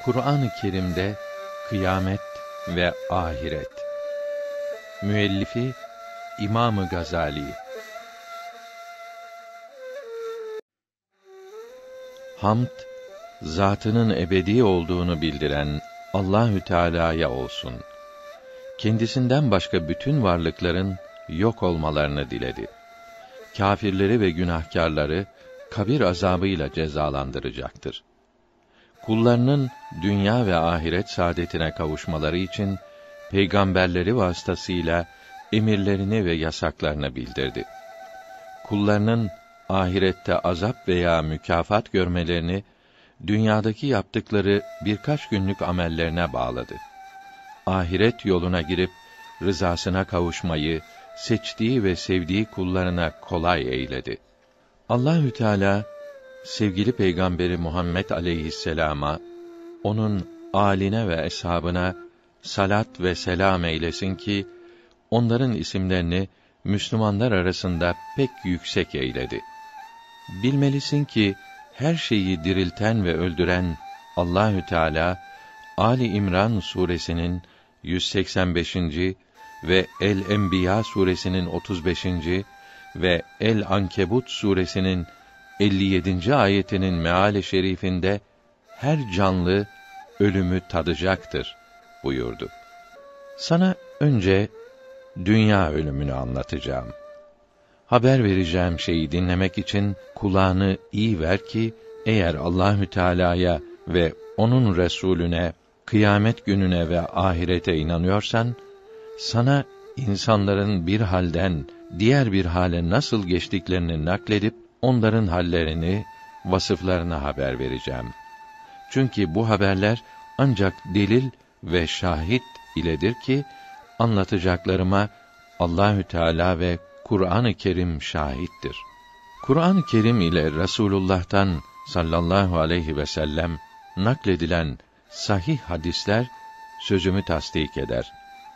Kur'an-ı Kerim'de kıyamet ve ahiret. Müellifi İmam-ı Gazali. Hamd, zatının ebedi olduğunu bildiren Allahü Teala'ya olsun. Kendisinden başka bütün varlıkların yok olmalarını diledi. Kâfirleri ve günahkârları kabir azabıyla cezalandıracaktır. Kullarının dünya ve ahiret saadetine kavuşmaları için peygamberleri vasıtasıyla emirlerini ve yasaklarını bildirdi. Kullarının ahirette azap veya mükafat görmelerini dünyadaki yaptıkları birkaç günlük amellerine bağladı. Ahiret yoluna girip rızasına kavuşmayı seçtiği ve sevdiği kullarına kolay eyledi. Allahü Teala sevgili peygamberi Muhammed aleyhisselama, onun âline ve eshabına salat ve selam eylesin ki onların isimlerini Müslümanlar arasında pek yüksek eyledi. Bilmelisin ki her şeyi dirilten ve öldüren Allahü Teala Ali İmran suresinin 185. ve El-Enbiya suresinin 35. ve El-Ankebut suresinin 57. ayetinin meali şerifinde her canlı ölümü tadacaktır buyurdu. Sana önce dünya ölümünü anlatacağım. Haber vereceğim şeyi dinlemek için kulağını iyi ver ki eğer Allahü Teala'ya ve onun Resulüne, kıyamet gününe ve ahirete inanıyorsan, sana insanların bir halden diğer bir hale nasıl geçtiklerini nakledip onların hallerini, vasıflarını haber vereceğim. Çünkü bu haberler ancak delil ve şahit iledir ki anlatacaklarıma Allahü Teala ve Kur'an-ı Kerim şahittir. Kur'an-ı Kerim ile Resulullah'tan sallallahu aleyhi ve sellem nakledilen sahih hadisler sözümü tasdik eder.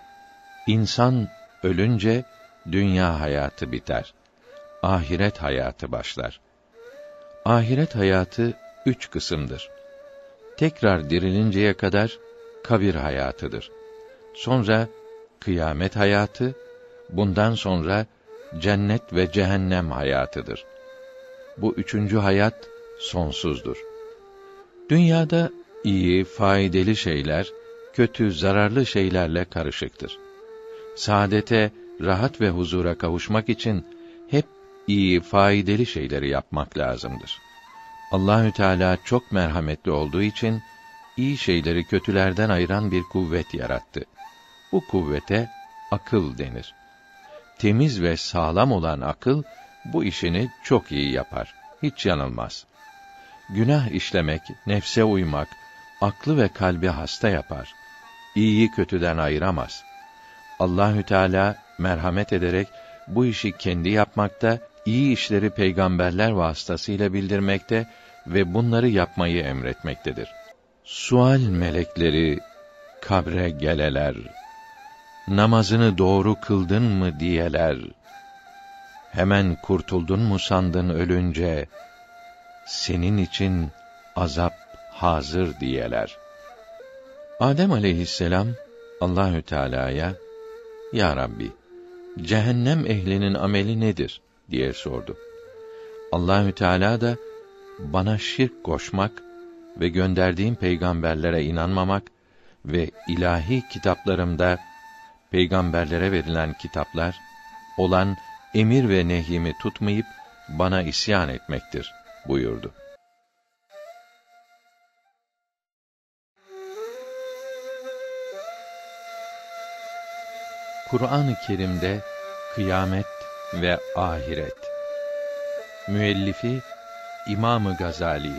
İnsan ölünce dünya hayatı biter. Ahiret hayatı başlar. Ahiret hayatı 3 kısımdır. Tekrar dirilinceye kadar kabir hayatıdır. Sonra kıyamet hayatı, bundan sonra cennet ve cehennem hayatıdır. Bu 3. hayat sonsuzdur. Dünyada iyi, faydalı şeyler, kötü, zararlı şeylerle karışıktır. Saadete, rahat ve huzura kavuşmak için hep iyi, faydalı şeyleri yapmak lazımdır. Allahü Teala çok merhametli olduğu için iyi şeyleri kötülerden ayıran bir kuvvet yarattı. Bu kuvvete akıl denir. Temiz ve sağlam olan akıl bu işini çok iyi yapar. Hiç yanılmaz. Günah işlemek, nefse uymak, aklı ve kalbi hasta yapar. İyiyi kötüden ayıramaz. Allahü Teala merhamet ederek bu işi kendi yapmakta, iyi işleri peygamberler vasıtasıyla bildirmekte ve bunları yapmayı emretmektedir. Sual melekleri kabre geleler, namazını doğru kıldın mı diyeler, hemen kurtuldun mu sandın ölünce, senin için azap hazır diyeler. Adem aleyhisselam Allahü Teala'ya, Ya Rabbi, cehennem ehlinin ameli nedir diye sordu. Allahü Teala da bana şirk koşmak ve gönderdiğim peygamberlere inanmamak ve ilahi kitaplarımda peygamberlere verilen kitaplar olan emir ve nehyimi tutmayıp bana isyan etmektir buyurdu. Kur'an-ı Kerim'de kıyamet ve ahiret. Müellifi İmam-ı Gazali.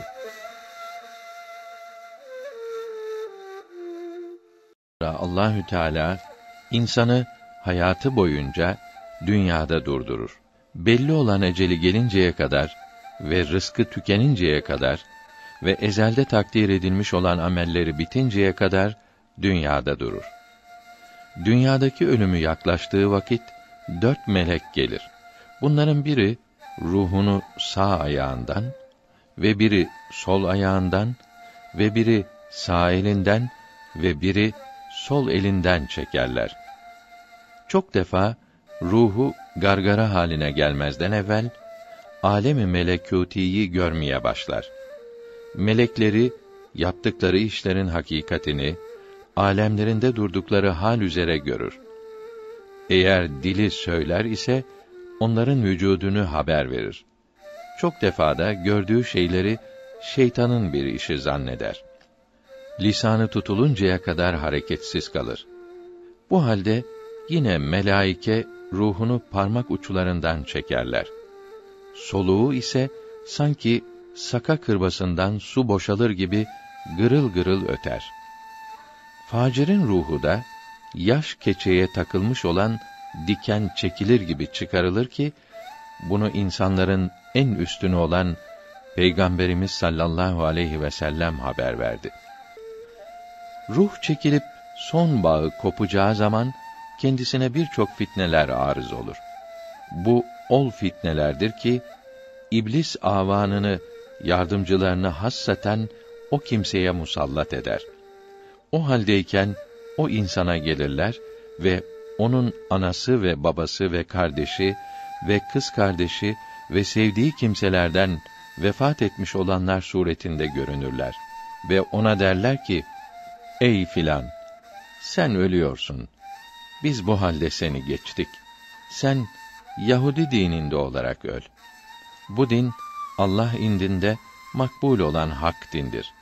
Allahü Teala insanı hayatı boyunca dünyada durdurur. Belli olan eceli gelinceye kadar ve rızkı tükeninceye kadar ve ezelde takdir edilmiş olan amelleri bitinceye kadar dünyada durur. Dünyadaki ölümü yaklaştığı vakit 4 melek gelir. Bunların biri ruhunu sağ ayağından ve biri sol ayağından ve biri sağ elinden ve biri sol elinden çekerler. Çok defa ruhu gargara haline gelmezden evvel alem-i melekûtiyi görmeye başlar. Melekleri yaptıkları işlerin hakikatini alemlerinde durdukları hal üzere görür. Eğer dili söyler ise onların vücudunu haber verir. Çok defada gördüğü şeyleri şeytanın bir işi zanneder. Lisanı tutuluncaya kadar hareketsiz kalır. Bu halde yine melaike ruhunu parmak uçlarından çekerler. Soluğu ise sanki saka kırbasından su boşalır gibi gırıl gırıl öter. Facirin ruhu da yaş keçeye takılmış olan diken çekilir gibi çıkarılır ki bunu insanların en üstünü olan Peygamberimiz sallallahu aleyhi ve sellem haber verdi. Ruh çekilip son bağı kopacağı zaman kendisine birçok fitneler arız olur. Bu ol fitnelerdir ki İblis avanını, yardımcılarını hassaten o kimseye musallat eder. O haldeyken o insana gelirler ve onun anası ve babası ve kardeşi ve kız kardeşi ve sevdiği kimselerden vefat etmiş olanlar suretinde görünürler ve ona derler ki: "Ey filan, sen ölüyorsun. Biz bu halde seni geçtik. Sen Yahudi dininde olarak öl. Bu din Allah indinde makbul olan hak dindir."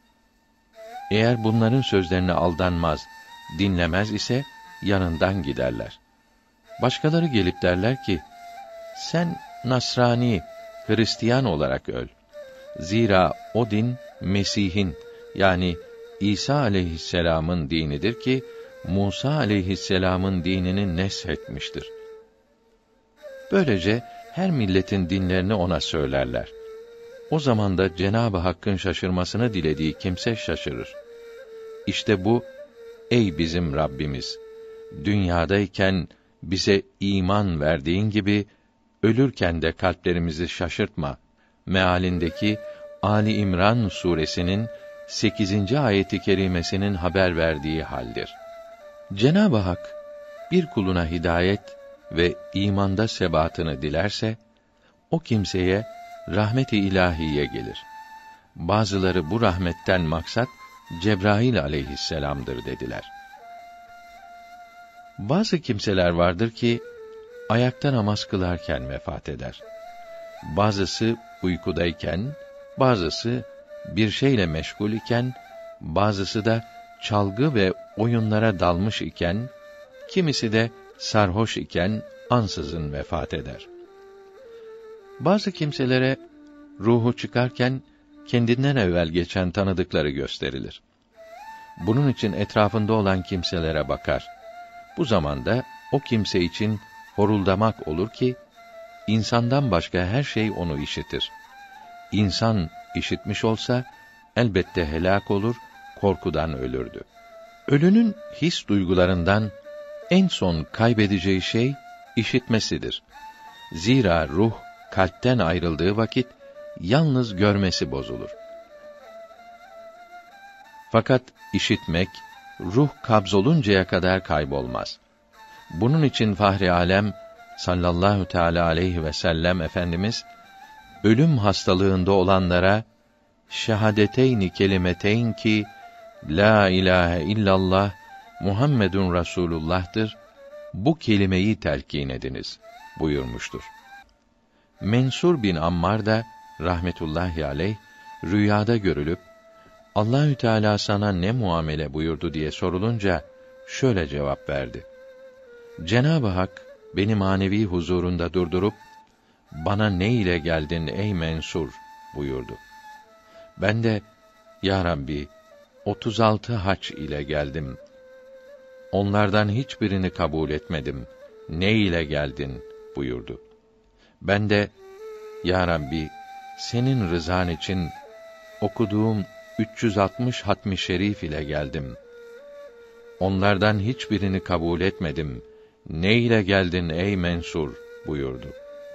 Eğer bunların sözlerine aldanmaz, dinlemez ise yanından giderler. Başkaları gelip derler ki: "Sen Nasrani, Hristiyan olarak öl. Zira o din Mesih'in, yani İsa aleyhisselam'ın dinidir ki Musa aleyhisselam'ın dinini neshetmiştir." Böylece her milletin dinlerini ona söylerler. O zaman da Cenab-ı Hakk'ın şaşırmasını dilediği kimse şaşırır. İşte bu, ey bizim Rabbimiz, dünyadayken bize iman verdiğin gibi ölürken de kalplerimizi şaşırtma mealindeki Ali İmran suresinin 8. ayeti kerimesinin haber verdiği haldir. Cenab-ı Hak bir kuluna hidayet ve imanda sebatını dilerse o kimseye rahmet-i ilahiye gelir. Bazıları bu rahmetten maksat Cebrail aleyhisselam'dır dediler. Bazı kimseler vardır ki ayakta namaz kılarken vefat eder. Bazısı uykudayken, bazısı bir şeyle meşgul iken, bazısı da çalgı ve oyunlara dalmış iken, kimisi de sarhoş iken ansızın vefat eder. Bazı kimselere ruhu çıkarken kendinden evvel geçen tanıdıkları gösterilir. Bunun için etrafında olan kimselere bakar. Bu zamanda o kimse için horuldamak olur ki insandan başka her şey onu işitir. İnsan işitmiş olsa elbette helak olur, korkudan ölürdü. Ölünün his duygularından en son kaybedeceği şey işitmesidir. Zira ruh kalpten ayrıldığı vakit yalnız görmesi bozulur. Fakat işitmek ruh kabzoluncaya kadar kaybolmaz. Bunun için Fahri Alem sallallahu teala aleyhi ve sellem Efendimiz ölüm hastalığında olanlara şehadeteyni kelimeteyn ki la ilahe illallah Muhammedun Resulullah'tır, bu kelimeyi telkin ediniz buyurmuştur. Mensur bin Ammar da rahmetullahi aleyh rüyada görülüp Allahü Teala sana ne muamele buyurdu diye sorulunca şöyle cevap verdi: Cenab-ı Hak beni manevi huzurunda durdurup bana ne ile geldin ey Mensur buyurdu. Ben de ya Rabbi 36 hac ile geldim. Onlardan hiçbirini kabul etmedim. Ne ile geldin buyurdu. Ben de ya Rabbi senin rızan için okuduğum 360 hatmi şerif ile geldim. Onlardan hiçbirini kabul etmedim. Ne ile geldin ey Mensur buyurdu.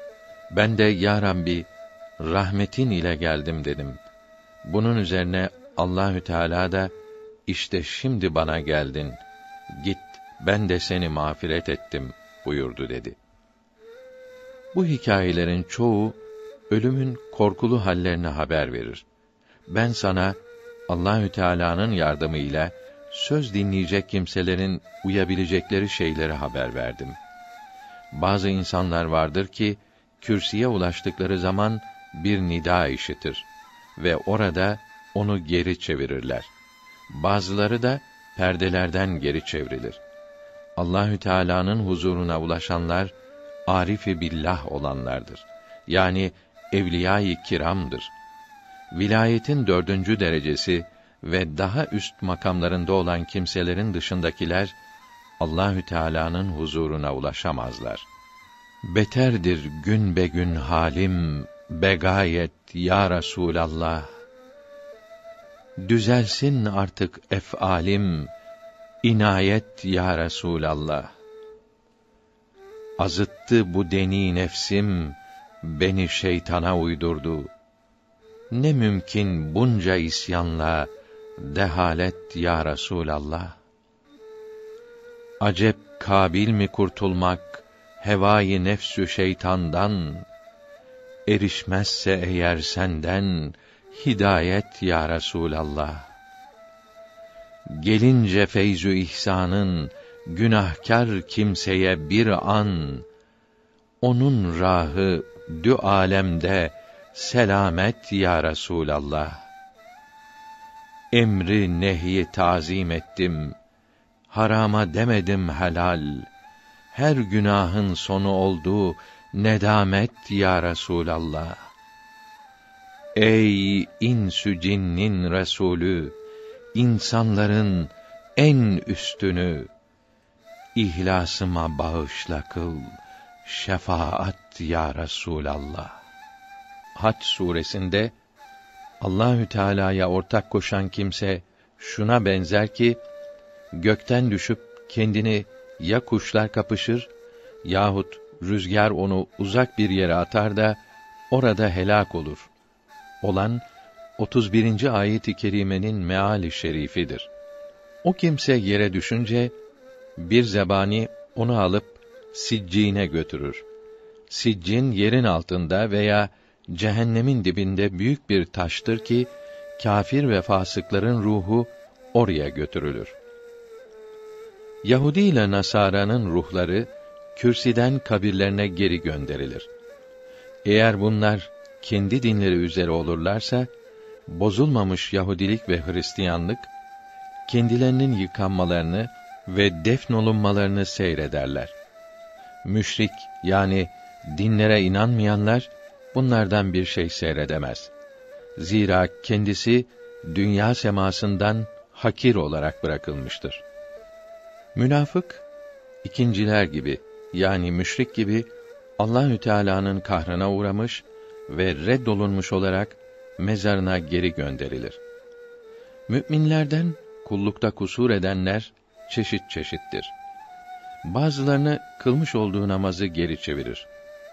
Ben de ya Rabbi rahmetin ile geldim dedim. Bunun üzerine Allahü Teala da işte şimdi bana geldin. Git, ben de seni mağfiret ettim buyurdu dedi. Bu hikâyelerin çoğu ölümün korkulu hallerine haber verir. Ben sana Allahü Teala'nın yardımıyla söz dinleyecek kimselerin uyabilecekleri şeyleri haber verdim. Bazı insanlar vardır ki kürsüye ulaştıkları zaman bir nida işitir ve orada onu geri çevirirler. Bazıları da perdelerden geri çevrilir. Allahü Teala'nın huzuruna ulaşanlar arif-i billah olanlardır. Yani evliya-i kiramdır. Vilayetin 4. derecesi ve daha üst makamlarında olan kimselerin dışındakiler Allahü Teala'nın huzuruna ulaşamazlar. Beterdir gün be gün halim, begayet ya Resûlallah. Düzelsin artık ef'alim, inayet ya Resûlallah. Azıttı bu deni nefsim, beni şeytana uydurdu. Ne mümkün bunca isyanla, dehalet ya Resûlallah. Acep kabil mi kurtulmak, hevâ-i nefsü şeytandan? Erişmezse eğer senden, hidayet ya Resûlallah. Gelince feyzü ihsanın, günahkar kimseye bir an, onun rahı dü âlemde selamet ya Resûlallah. Emri nehyi tazim ettim, harama demedim helal. Her günahın sonu oldu nedamet ya Resûlallah. Ey insü cinnin Resulü, insanların en üstünü, İhlasıma bağışla kıl, şefaat ya Resûlallah. Hac suresinde Allahü Teala'ya ortak koşan kimse şuna benzer ki gökten düşüp kendini ya kuşlar kapışır yahut rüzgar onu uzak bir yere atar da orada helak olur. Olan 31. ayet-i kerimenin meali şerifidir. O kimse yere düşünce bir zebani onu alıp siccine götürür. Siccin yerin altında veya cehennemin dibinde büyük bir taştır ki kâfir ve fasıkların ruhu oraya götürülür. Yahudi ile Nasara'nın ruhları kürsiden kabirlerine geri gönderilir. Eğer bunlar kendi dinleri üzere olurlarsa bozulmamış Yahudilik ve Hristiyanlık kendilerinin yıkanmalarını ve defnolunmalarını seyrederler. Müşrik yani dinlere inanmayanlar bunlardan bir şey seyredemez. Zira kendisi dünya semasından hakir olarak bırakılmıştır. Münafık ikinciler gibi yani müşrik gibi Allahü Teala'nın kahrına uğramış ve reddolunmuş olarak mezarına geri gönderilir. Müminlerden kullukta kusur edenler çeşit çeşittir. Bazılarını kılmış olduğu namazı geri çevirir.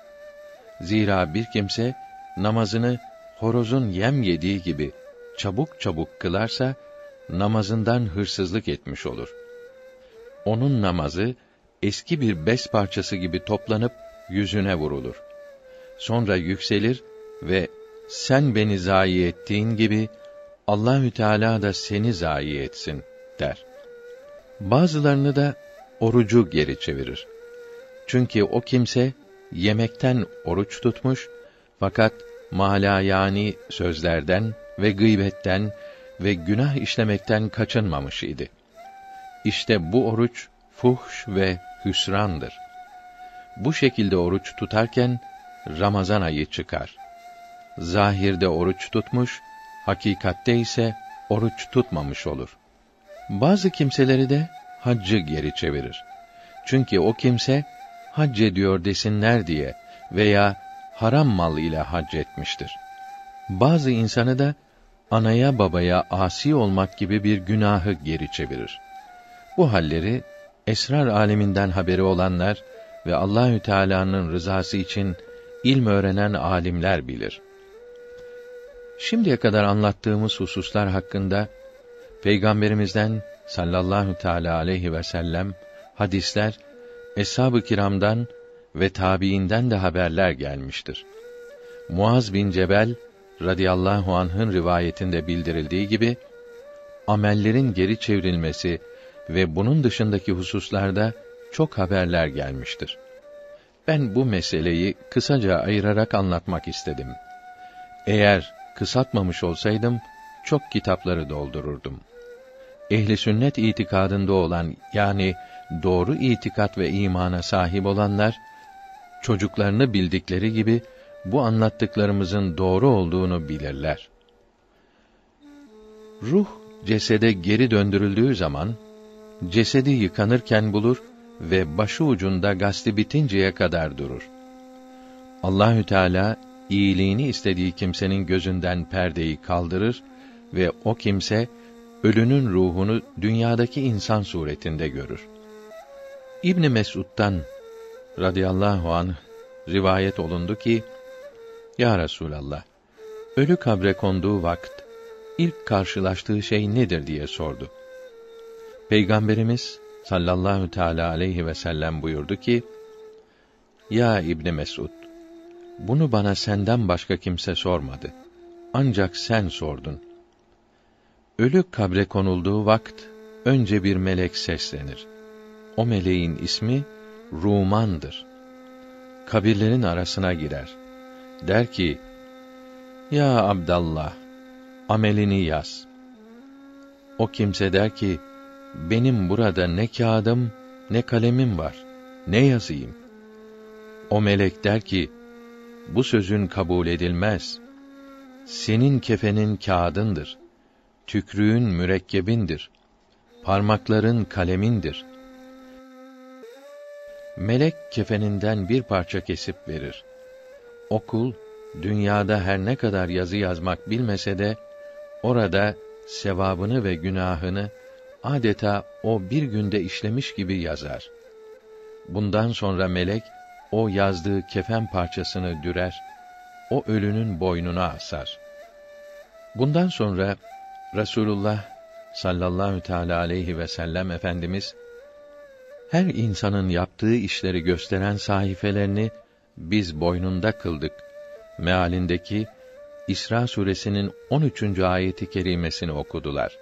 Zira bir kimse namazını horozun yem yediği gibi çabuk çabuk kılarsa namazından hırsızlık etmiş olur. Onun namazı eski bir bez parçası gibi toplanıp yüzüne vurulur. Sonra yükselir ve sen beni zayi ettiğin gibi Allahü Teala da seni zayi etsin der. Bazılarını da orucu geri çevirir. Çünkü o kimse yemekten oruç tutmuş fakat malayani sözlerden ve gıybetten ve günah işlemekten kaçınmamış idi. İşte bu oruç fuhş ve hüsrandır. Bu şekilde oruç tutarken Ramazan ayı çıkar. Zahirde oruç tutmuş, hakikatte ise oruç tutmamış olur. Bazı kimseleri de haccı geri çevirir. Çünkü o kimse hac ediyor desinler diye veya haram mal ile hac etmiştir. Bazı insanı da anaya babaya asi olmak gibi bir günahı geri çevirir. Bu halleri esrar aleminden haberi olanlar ve Allahü Teala'nın rızası için ilm öğrenen alimler bilir. Şimdiye kadar anlattığımız hususlar hakkında Peygamberimizden sallallahu teâlâ aleyhi ve sellem hadisler, eshab-ı kiramdan ve tabiinden de haberler gelmiştir. Muaz bin Cebel radıyallahu anh'ın rivayetinde bildirildiği gibi, amellerin geri çevrilmesi ve bunun dışındaki hususlarda çok haberler gelmiştir. Ben bu meseleyi kısaca ayırarak anlatmak istedim. Eğer kısaltmamış olsaydım, çok kitapları doldururdum. Ehli sünnet itikadında olan, yani doğru itikat ve imana sahip olanlar, çocuklarını bildikleri gibi bu anlattıklarımızın doğru olduğunu bilirler. Ruh cesede geri döndürüldüğü zaman, cesedi yıkanırken bulur ve başı ucunda gazlı bitinceye kadar durur. Allahü Teala iyiliğini istediği kimsenin gözünden perdeyi kaldırır ve o kimse ölünün ruhunu dünyadaki insan suretinde görür. İbn Mes'ud'dan radıyallahu anh rivayet olundu ki, Ya Resulallah, ölü kabre konduğu vakit ilk karşılaştığı şey nedir diye sordu. Peygamberimiz sallallahu teâlâ aleyhi ve sellem buyurdu ki, Ya İbn Mes'ud, bunu bana senden başka kimse sormadı. Ancak sen sordun. Ölü kabre konulduğu vakit önce bir melek seslenir. O meleğin ismi Ruman'dır. Kabirlerin arasına girer. Der ki, Ya Abdallah, amelini yaz. O kimse der ki, benim burada ne kağıdım, ne kalemim var. Ne yazayım? O melek der ki, bu sözün kabul edilmez. Senin kefenin kağıdındır. Tükrüğün mürekkebindir. Parmakların kalemindir. Melek kefeninden bir parça kesip verir. O kul, dünyada her ne kadar yazı yazmak bilmese de, orada sevabını ve günahını adeta o bir günde işlemiş gibi yazar. Bundan sonra melek, o yazdığı kefen parçasını dürer, o ölünün boynuna asar. Bundan sonra Resulullah sallallahu teâlâ aleyhi ve sellem Efendimiz, her insanın yaptığı işleri gösteren sayfelerini biz boynunda kıldık mealindeki İsra suresinin 13. ayeti kerimesini okudular.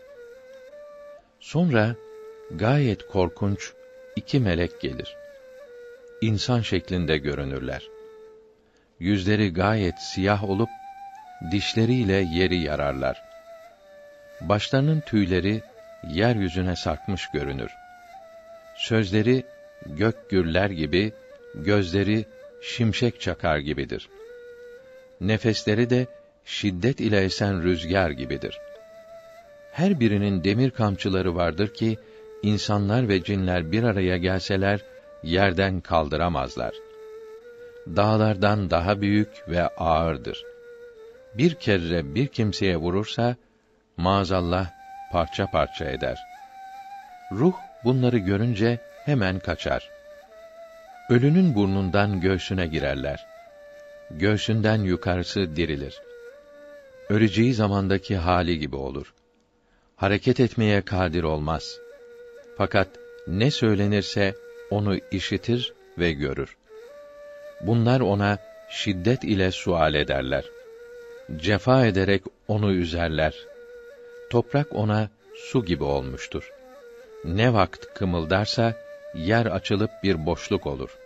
Sonra gayet korkunç iki melek gelir. İnsan şeklinde görünürler. Yüzleri gayet siyah olup dişleriyle yeri yararlar. Başlarının tüyleri yeryüzüne sarkmış görünür. Sözleri gök gürler gibi, gözleri şimşek çakar gibidir. Nefesleri de şiddet ile esen rüzgar gibidir. Her birinin demir kamçıları vardır ki, insanlar ve cinler bir araya gelseler, yerden kaldıramazlar. Dağlardan daha büyük ve ağırdır. Bir kere bir kimseye vurursa, maazallah parça parça eder. Ruh bunları görünce hemen kaçar. Ölünün burnundan göğsüne girerler. Göğsünden yukarısı dirilir. Öleceği zamandaki hali gibi olur. Hareket etmeye kadir olmaz. Fakat ne söylenirse onu işitir ve görür. Bunlar ona şiddet ile sual ederler. Cefa ederek onu üzerler. Toprak ona su gibi olmuştur. Ne vakt kımıldarsa yer açılıp bir boşluk olur.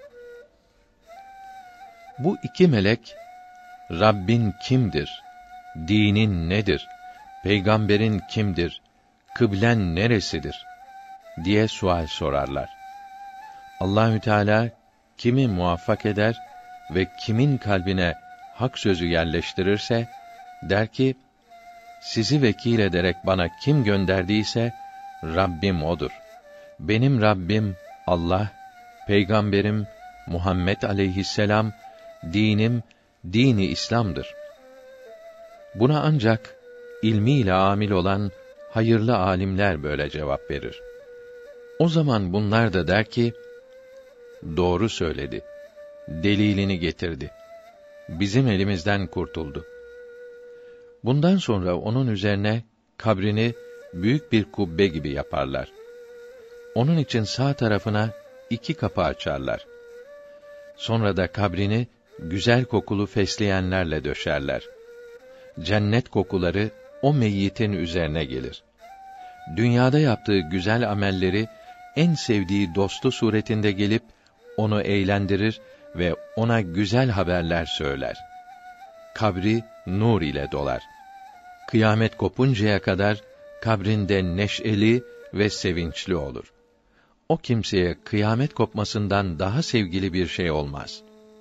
Bu iki melek, Rabbin kimdir? Dinin nedir? Peygamberin kimdir? Kıblen neresidir? diye sual sorarlar. Allahü Teala kimi muvaffak eder ve kimin kalbine hak sözü yerleştirirse der ki, sizi vekil ederek bana kim gönderdiyse Rabbim odur. Benim Rabbim Allah, Peygamberim Muhammed aleyhisselam, dinim dini İslam'dır. Buna ancak ilmiyle amil olan hayırlı alimler böyle cevap verir. O zaman bunlar da der ki, doğru söyledi. Delilini getirdi. Bizim elimizden kurtuldu. Bundan sonra onun üzerine kabrini büyük bir kubbe gibi yaparlar. Onun için sağ tarafına 2 kapı açarlar. Sonra da kabrini güzel kokulu fesleğenlerle döşerler. Cennet kokuları o meyyitin üzerine gelir. Dünyada yaptığı güzel amelleri en sevdiği dostu suretinde gelip onu eğlendirir ve ona güzel haberler söyler. Kabri nur ile dolar. Kıyamet kopuncaya kadar kabrinde neşeli ve sevinçli olur. O kimseye kıyamet kopmasından daha sevgili bir şey olmaz.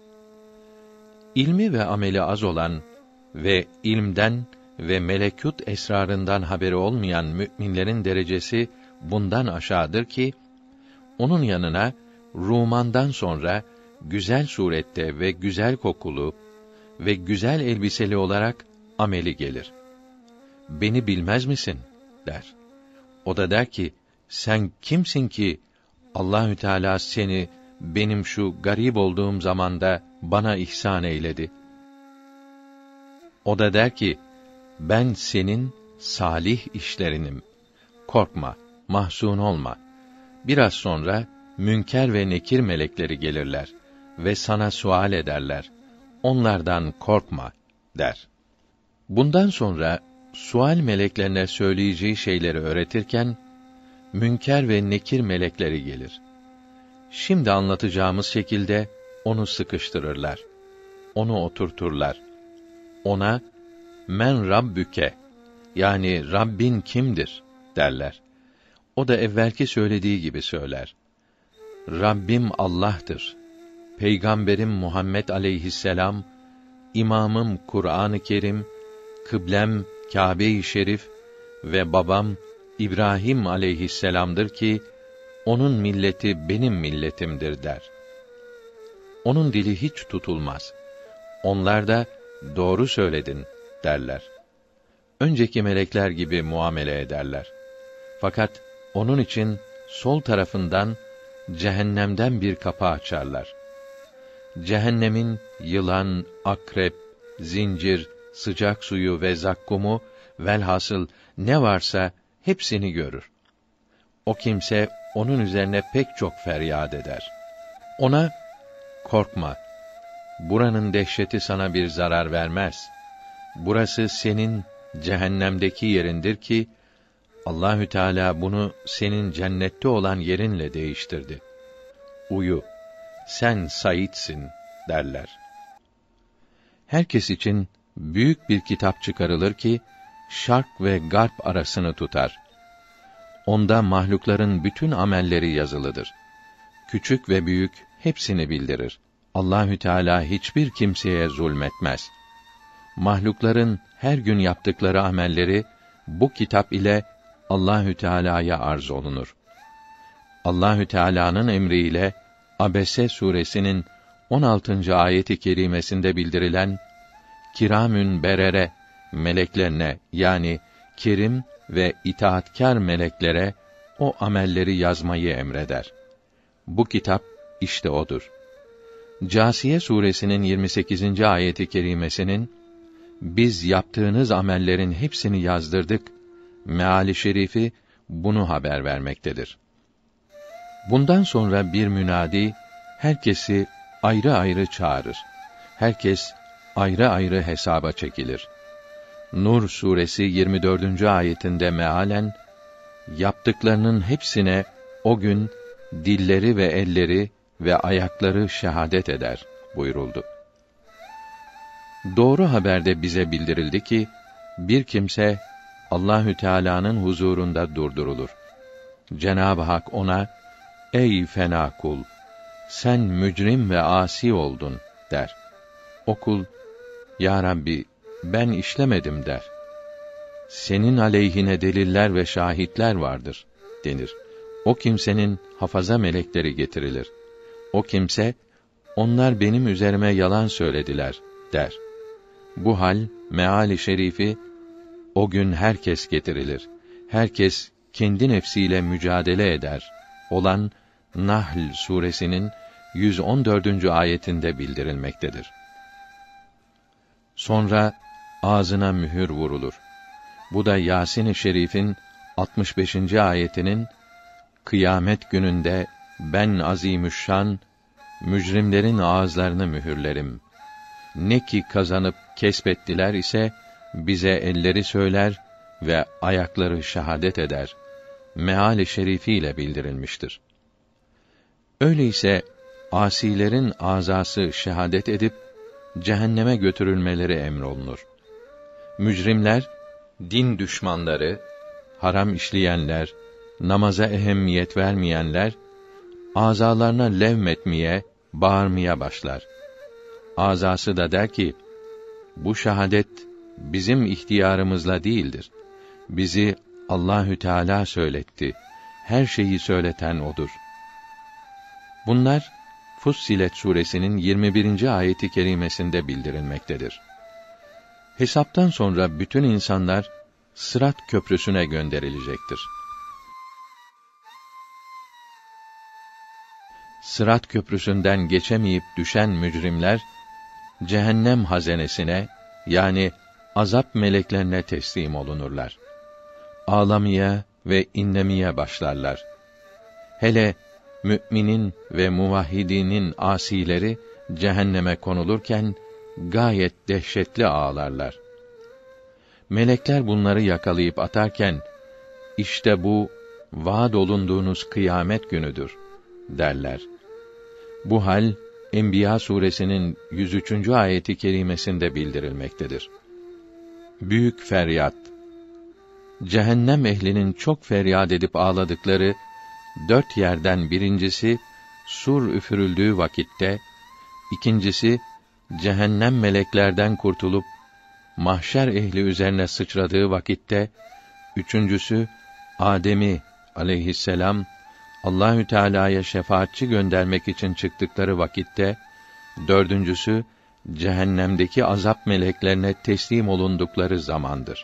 İlmi ve ameli az olan ve ilmden ve melekût esrarından haberi olmayan müminlerin derecesi bundan aşağıdır ki, onun yanına Ruman'dan sonra güzel surette ve güzel kokulu ve güzel elbiseli olarak ameli gelir. Beni bilmez misin? Der. O da der ki, sen kimsin ki Allahü Teala seni benim şu garip olduğum zamanda bana ihsan eyledi? O da der ki, ben senin salih işlerinim. Korkma, mahzun olma. Biraz sonra Münker ve Nekir melekleri gelirler ve sana sual ederler. Onlardan korkma, der. Bundan sonra sual meleklerine söyleyeceği şeyleri öğretirken Münker ve Nekir melekleri gelir. Şimdi anlatacağımız şekilde onu sıkıştırırlar. Onu oturturlar. Ona men Rabbüke, yani Rabbin kimdir derler. O da evvelki söylediği gibi söyler. Rabbim Allah'tır. Peygamberim Muhammed aleyhisselam, imamım Kur'an-ı Kerim, kıblem Kâbe-i Şerif ve babam İbrahim aleyhisselam'dır ki onun milleti benim milletimdir der. Onun dili hiç tutulmaz. Onlar da doğru söyledin derler. Önceki melekler gibi muamele ederler. Fakat onun için sol tarafından cehennemden bir kapı açarlar. Cehennemin yılan, akrep, zincir, sıcak suyu ve zakkumu velhasıl ne varsa hepsini görür. O kimse onun üzerine pek çok feryat eder. Ona korkma. Buranın dehşeti sana bir zarar vermez. Burası senin cehennemdeki yerindir ki Allahü Teala bunu senin cennette olan yerinle değiştirdi. Uyu. Sen saitsin derler. Herkes için büyük bir kitap çıkarılır ki şark ve garp arasını tutar. Onda mahlukların bütün amelleri yazılıdır. Küçük ve büyük hepsini bildirir. Allahü Teala hiçbir kimseye zulmetmez. Mahlukların her gün yaptıkları amelleri bu kitap ile Allahü Teala'ya arz olunur. Allahü Teala'nın emriyle Abese suresinin 16. ayet-i kerimesinde bildirilen kiramün berere meleklerine, yani kerim ve itaatkar meleklere o amelleri yazmayı emreder. Bu kitap işte odur. Câsiye suresinin 28. ayet-i kerimesinin biz yaptığınız amellerin hepsini yazdırdık meali şerifi bunu haber vermektedir. Bundan sonra bir münadi herkesi ayrı ayrı çağırır. Herkes ayrı ayrı hesaba çekilir. Nur suresi 24. ayetinde mealen yaptıklarının hepsine o gün dilleri ve elleri ve ayakları şehadet eder buyuruldu. Doğru haberde bize bildirildi ki bir kimse Allahü Teala'nın huzurunda durdurulur. Cenab-ı Hak ona ey fena kul, sen mücrim ve asi oldun der. O kul ya Rabbi ben işlemedim der. Senin aleyhine deliller ve şahitler vardır denir. O kimsenin hafaza melekleri getirilir. O kimse onlar benim üzerime yalan söylediler der. Bu hal meali şerifi o gün herkes getirilir. Herkes kendi nefsiyle mücadele eder olan Nahl suresinin 114. ayetinde bildirilmektedir. Sonra ağzına mühür vurulur. Bu da Yâsin-i Şerif'in 65. ayetinin kıyamet gününde ben azimüşşan mücrimlerin ağızlarını mühürlerim. Ne ki kazanıp kesbettiler ise bize elleri söyler ve ayakları şehadet eder. Meal-i şerifiyle bildirilmiştir. Öyleyse asilerin azası şehadet edip cehenneme götürülmeleri emrolunur. Mücrimler, din düşmanları, haram işleyenler, namaza ehemmiyet vermeyenler, azalarına levmetmeye, bağırmaya başlar. Azası da der ki, bu şehadet bizim ihtiyarımızla değildir. Bizi Allahü Teala söyletti. Her şeyi söyleten odur. Bunlar Fussilet suresinin 21. ayeti kerimesinde bildirilmektedir. Hesaptan sonra bütün insanlar Sırat köprüsüne gönderilecektir. Sırat köprüsünden geçemeyip düşen mücrimler cehennem hazenesine, yani azap meleklerine teslim olunurlar. Ağlamaya ve inlemeye başlarlar. Hele müminin ve muvahhidinin asileri cehenneme konulurken gayet dehşetli ağlarlar. Melekler bunları yakalayıp atarken işte bu vaad olunduğunuz kıyamet günüdür derler. Bu hal Enbiya suresinin 103. ayeti kerimesinde bildirilmektedir. Büyük feryat. Cehennem ehlinin çok feryat edip ağladıkları 4 yerden birincisi sur üfürüldüğü vakitte, ikincisi cehennem meleklerden kurtulup mahşer ehli üzerine sıçradığı vakitte, üçüncüsü Adem'i aleyhisselam Allahü Teala'ya şefaatçi göndermek için çıktıkları vakitte, dördüncüsü cehennemdeki azap meleklerine teslim olundukları zamandır.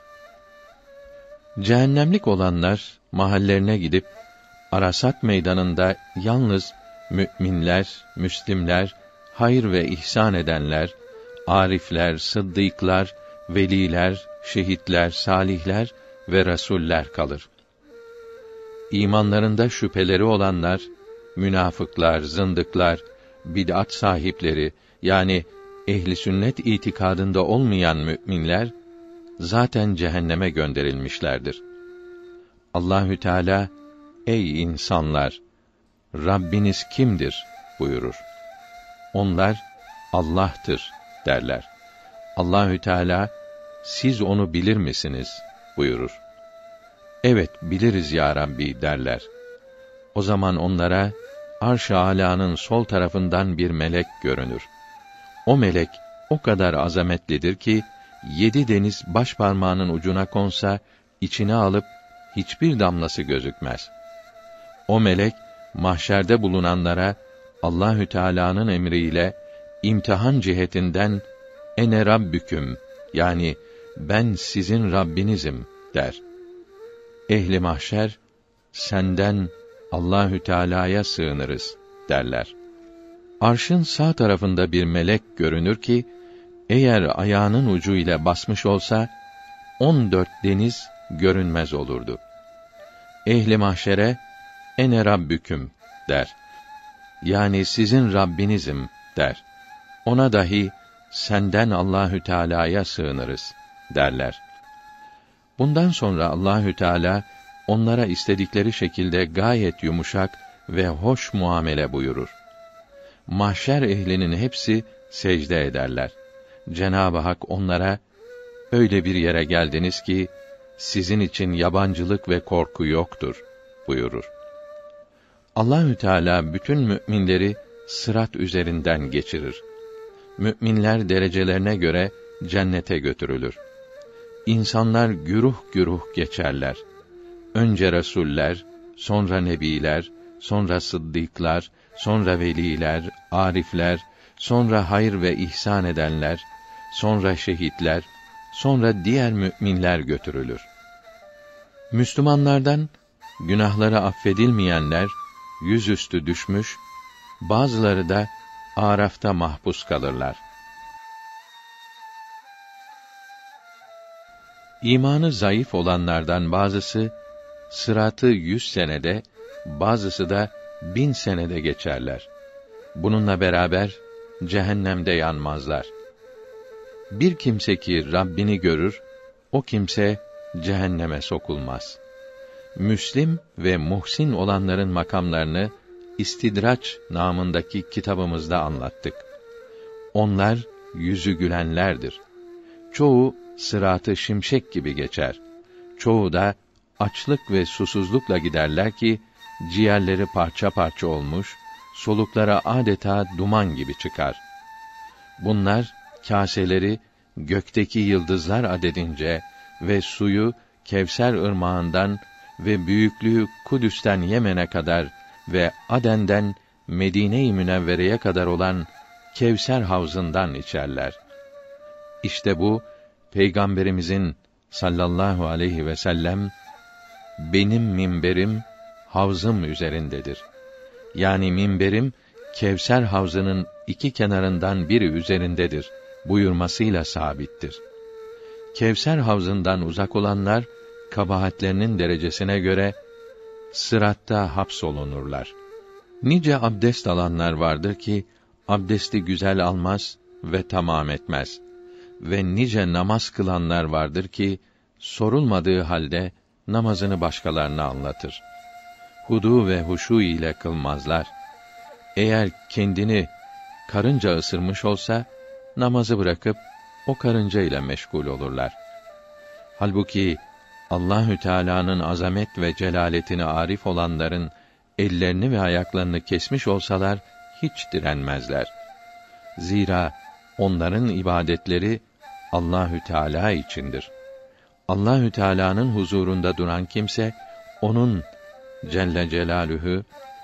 Cehennemlik olanlar mahallerine gidip Arasat meydanında yalnız müminler, müslimler, hayır ve ihsan edenler, arifler, sıddıklar, veliler, şehitler, salihler ve rasuller kalır. İmanlarında şüpheleri olanlar, münafıklar, zındıklar, bid'at sahipleri, yani ehli sünnet itikadında olmayan müminler zaten cehenneme gönderilmişlerdir. Allahü Teala, ey insanlar, Rabbiniz kimdir buyurur. Onlar Allah'tır derler. Allahü Teala, siz onu bilir misiniz buyurur. Evet, biliriz ya Rabbi derler. O zaman onlara Arş-ı Âlâ'nın sol tarafından bir melek görünür. O melek o kadar azametlidir ki 7 deniz başparmağının ucuna konsa içine alıp hiçbir damlası gözükmez. O melek mahşerde bulunanlara Allahü Teala'nın emriyle imtihan cihetinden ene rabbüküm, yani ben sizin Rabbinizim der. Ehli mahşer senden Allahü Teala'ya sığınırız derler. Arşın sağ tarafında bir melek görünür ki eğer ayağının ucu ile basmış olsa 14 deniz görünmez olurdu. Ehli mahşere ene rabbüküm der. Yani sizin Rabbinizim der. Ona dahi senden Allahü Teala'ya sığınırız derler. Bundan sonra Allahü Teala onlara istedikleri şekilde gayet yumuşak ve hoş muamele buyurur. Mahşer ehlinin hepsi secde ederler. Cenab-ı Hak onlara öyle bir yere geldiniz ki sizin için yabancılık ve korku yoktur buyurur. Allahü Teala bütün müminleri sırat üzerinden geçirir. Müminler derecelerine göre cennete götürülür. İnsanlar güruh güruh geçerler. Önce resuller, sonra nebiler, sonra sıddıklar, sonra veliler, arifler, sonra hayır ve ihsan edenler, sonra şehitler, sonra diğer müminler götürülür. Müslümanlardan günahları affedilmeyenler yüzüstü düşmüş, bazıları da Araf'ta mahpus kalırlar. İmanı zayıf olanlardan bazısı sıratı 100 senede, bazısı da 1000 senede geçerler. Bununla beraber cehennemde yanmazlar. Bir kimse ki Rabbini görür, o kimse cehenneme sokulmaz. Müslim ve muhsin olanların makamlarını İstidraç namındaki kitabımızda anlattık. Onlar yüzü gülenlerdir. Çoğu sıratı şimşek gibi geçer. Çoğu da açlık ve susuzlukla giderler ki ciğerleri parça parça olmuş, soluklara adeta duman gibi çıkar. Bunlar kâseleri gökteki yıldızlar adedince ve suyu Kevser ırmağından ve büyüklüğü Kudüs'ten Yemen'e kadar ve Aden'den Medine-i Münevvere'ye kadar olan Kevser havzından içerler. İşte bu Peygamberimizin sallallahu aleyhi ve sellem benim minberim havzım üzerindedir. Yani minberim Kevser havzının iki kenarından biri üzerindedir buyurmasıyla sabittir. Kevser havzından uzak olanlar kabahatlerinin derecesine göre sıratta hapsolunurlar. Nice abdest alanlar vardır ki abdesti güzel almaz ve tamam etmez. Ve nice namaz kılanlar vardır ki sorulmadığı halde namazını başkalarına anlatır. Hudu ve huşu ile kılmazlar. Eğer kendini karınca ısırmış olsa namazı bırakıp o karınca ile meşgul olurlar. Halbuki Allahü Teala'nın azamet ve celaletini arif olanların ellerini ve ayaklarını kesmiş olsalar hiç direnmezler. Zira onların ibadetleri Allahü Teala içindir. Allahü Teala'nın huzurunda duran kimse onun Celle Celaluhu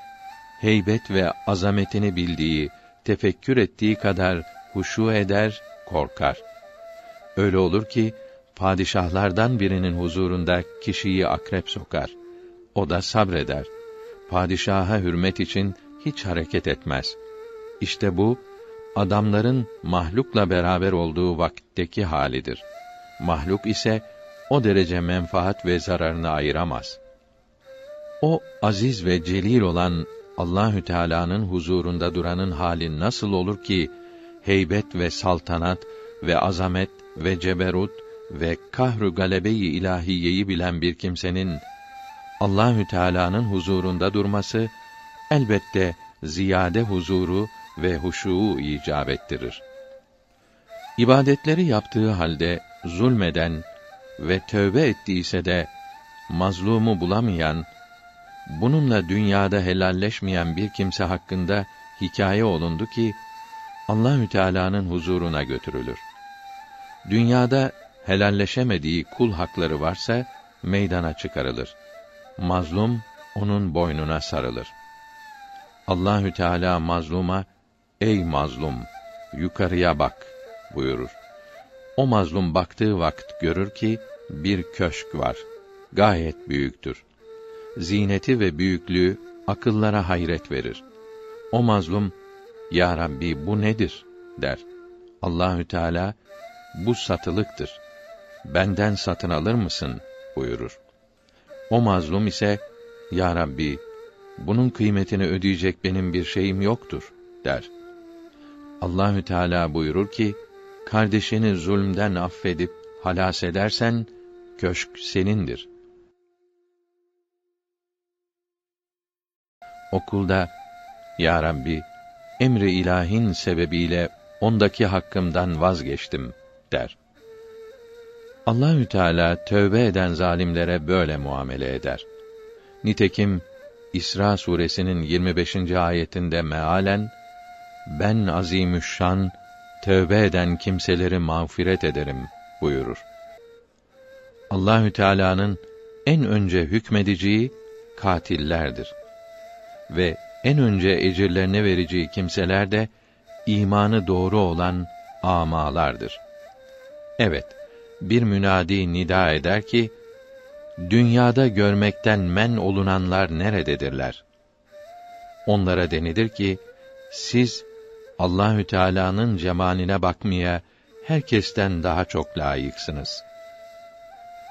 heybet ve azametini bildiği, tefekkür ettiği kadar huşu eder, korkar. Öyle olur ki padişahlardan birinin huzurunda kişiyi akrep sokar. O da sabreder. Padişaha hürmet için hiç hareket etmez. İşte bu adamların mahlukla beraber olduğu vakitteki halidir. Mahluk ise o derece menfaat ve zararını ayıramaz. O aziz ve celil olan Allahü Teala'nın huzurunda duranın hali nasıl olur ki heybet ve saltanat ve azamet ve ceberut ve kahru galebe-i ilahiyeyi bilen bir kimsenin Allahü Teala'nın huzurunda durması elbette ziyade huzuru ve huşuu icap ettirir. İbadetleri yaptığı halde zulmeden ve tövbe ettiyse de mazlumu bulamayan, bununla dünyada helalleşmeyen bir kimse hakkında hikaye olundu ki Allahü Teala'nın huzuruna götürülür. Dünyada helalleşemediği kul hakları varsa meydana çıkarılır. Mazlum onun boynuna sarılır. Allahü Teala mazluma "Ey mazlum, yukarıya bak." buyurur. O mazlum baktığı vakit görür ki bir köşk var. Gayet büyüktür. Zineti ve büyüklüğü akıllara hayret verir. O mazlum "Ya Rabbi, bu nedir?" der. Allahü Teala "Bu satılıktır. Benden satın alır mısın?" buyurur. O mazlum ise "Ya Rabbi, bunun kıymetini ödeyecek benim bir şeyim yoktur." der. Allahü Teala buyurur ki, kardeşini zulmden affedip halas edersen köşk senindir. Okulda "Ya Rabbi, emri ilahin sebebiyle ondaki hakkımdan vazgeçtim." der. Allahü Teala tövbe eden zalimlere böyle muamele eder. Nitekim İsra suresinin 25. ayetinde mealen "Ben azimüşşan tövbe eden kimseleri mağfiret ederim." buyurur. Allahü Teala'nın en önce hükmedeceği katillerdir ve en önce ecirlerini vereceği kimseler de imanı doğru olan âmâlardır. Evet, bir münadi nida eder ki, dünyada görmekten men olunanlar nerededirler? Onlara denilir ki, siz Allahü Teala'nın cemaline bakmaya herkesten daha çok layıksınız.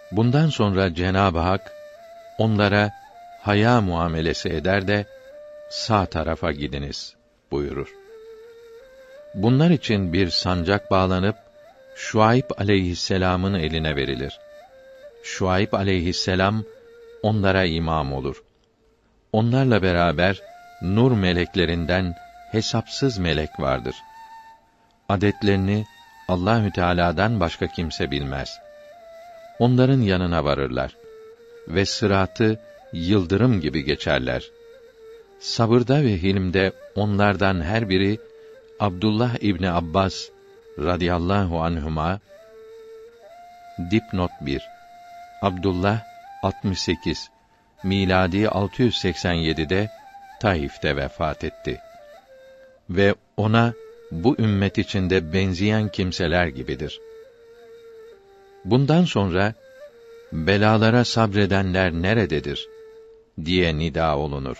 Bundan sonra Cenab-ı Hak onlara haya muamelesi eder de sağ tarafa gidiniz buyurur. Bunlar için bir sancak bağlanıp Şuayb aleyhisselam'ın eline verilir. Şuayb aleyhisselam onlara imam olur. Onlarla beraber nur meleklerinden hesapsız melek vardır. Adetlerini Allahü Teala'dan başka kimse bilmez. Onların yanına varırlar ve sıratı yıldırım gibi geçerler. Sabırda ve hilmde onlardan her biri Abdullah İbni Abbas radıyallahu anhuma. Dipnot 1. Abdullah 68 miladi 687'de Taif'te vefat etti. Ve ona bu ümmet içinde benzeyen kimseler gibidir. Bundan sonra belalara sabredenler nerededir diye nida olunur.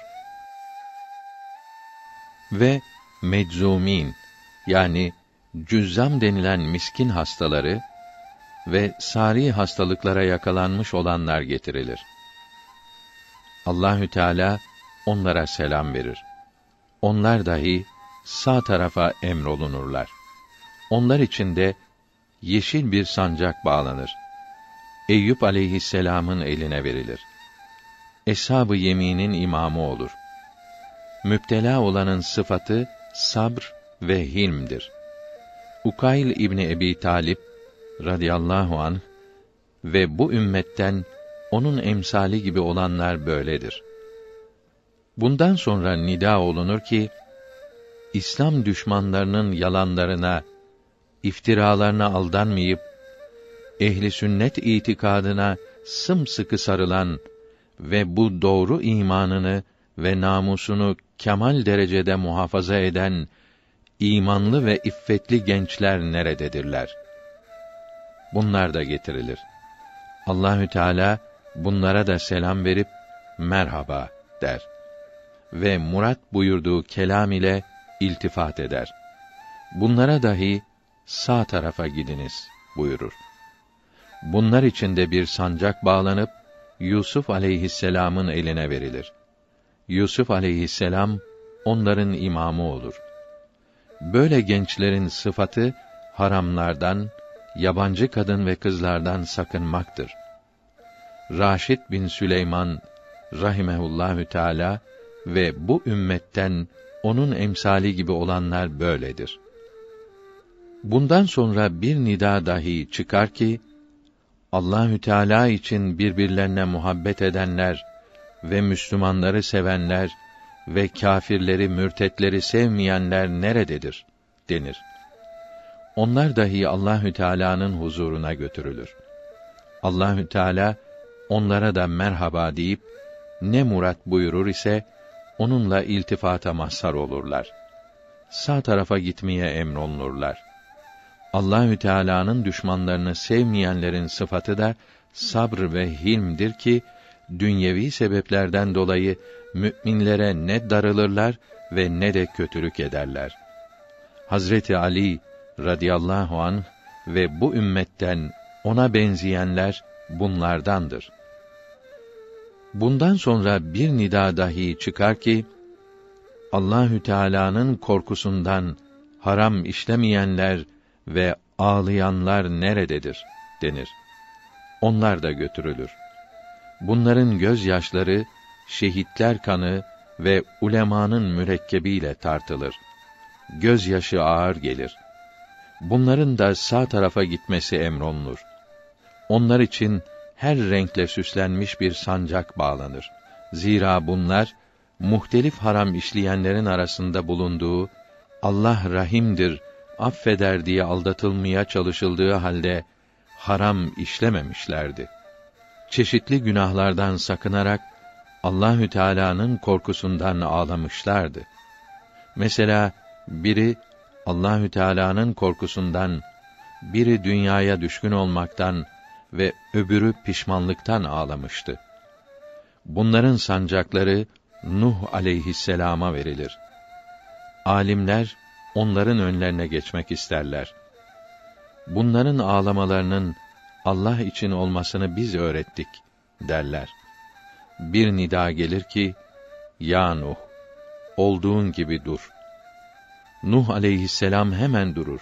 Ve meczûmîn yani cüzzam denilen miskin hastaları ve sari hastalıklara yakalanmış olanlar getirilir. Allahü Teala onlara selam verir. Onlar dahi sağ tarafa emrolunurlar. Onlar için de yeşil bir sancak bağlanır. Eyüp aleyhisselam'ın eline verilir. Eshab-ı yeminin imamı olur. Müptela olanın sıfatı sabr ve hilmdir. Ukayl İbni Ebi Talib radıyallahu anh ve bu ümmetten onun emsali gibi olanlar böyledir. Bundan sonra nida olunur ki, İslam düşmanlarının yalanlarına, iftiralarına aldanmayıp, ehli sünnet itikadına sımsıkı sarılan ve bu doğru imanını ve namusunu kemal derecede muhafaza eden imanlı ve iffetli gençler nerededirler? Bunlar da getirilir. Allahü Teala bunlara da selam verip merhaba der ve murat buyurduğu kelam ile iltifat eder. Bunlara dahi sağ tarafa gidiniz buyurur. Bunlar içinde bir sancak bağlanıp Yusuf aleyhisselam'ın eline verilir. Yusuf aleyhisselam onların imamı olur. Böyle gençlerin sıfatı haramlardan, yabancı kadın ve kızlardan sakınmaktır. Raşid bin Süleyman rahimehullahü teâlâ ve bu ümmetten onun emsali gibi olanlar böyledir. Bundan sonra bir nida dahi çıkar ki, Allahü Teala için birbirlerine muhabbet edenler ve Müslümanları sevenler ve kâfirleri, mürtetleri sevmeyenler nerededir denir. Onlar dahi Allahü Teala'nın huzuruna götürülür. Allahü Teala onlara da merhaba deyip ne murat buyurur ise onunla iltifata mazhar olurlar. Sağ tarafa gitmeye emrolunurlar. Allahü Teala'nın düşmanlarını sevmeyenlerin sıfatı da sabr ve hilmdir ki dünyevi sebeplerden dolayı müminlere ne darılırlar ve ne de kötülük ederler. Hazreti Ali radıyallahu anh ve bu ümmetten ona benzeyenler bunlardandır. Bundan sonra bir nida dahi çıkar ki Allahü Teala'nın korkusundan haram işlemeyenler ve ağlayanlar nerededir denir. Onlar da götürülür. Bunların gözyaşları şehitler kanı ve ulemanın mürekkebiyle tartılır. Gözyaşı ağır gelir. Bunların da sağ tarafa gitmesi emrolunur. Onlar için her renkle süslenmiş bir sancak bağlanır. Zira bunlar muhtelif haram işleyenlerin arasında bulunduğu Allah rahimdir, affeder diye aldatılmaya çalışıldığı halde haram işlememişlerdi. Çeşitli günahlardan sakınarak Allahü Teala'nın korkusundan ağlamışlardı. Mesela biri Allahü Teala'nın korkusundan, biri dünyaya düşkün olmaktan ve öbürü pişmanlıktan ağlamıştı. Bunların sancakları Nuh aleyhisselama verilir. Alimler onların önlerine geçmek isterler. Bunların ağlamalarının Allah için olmasını biz öğrettik derler. Bir nida gelir ki, ya Nuh, olduğun gibi dur. Nuh aleyhisselam hemen durur.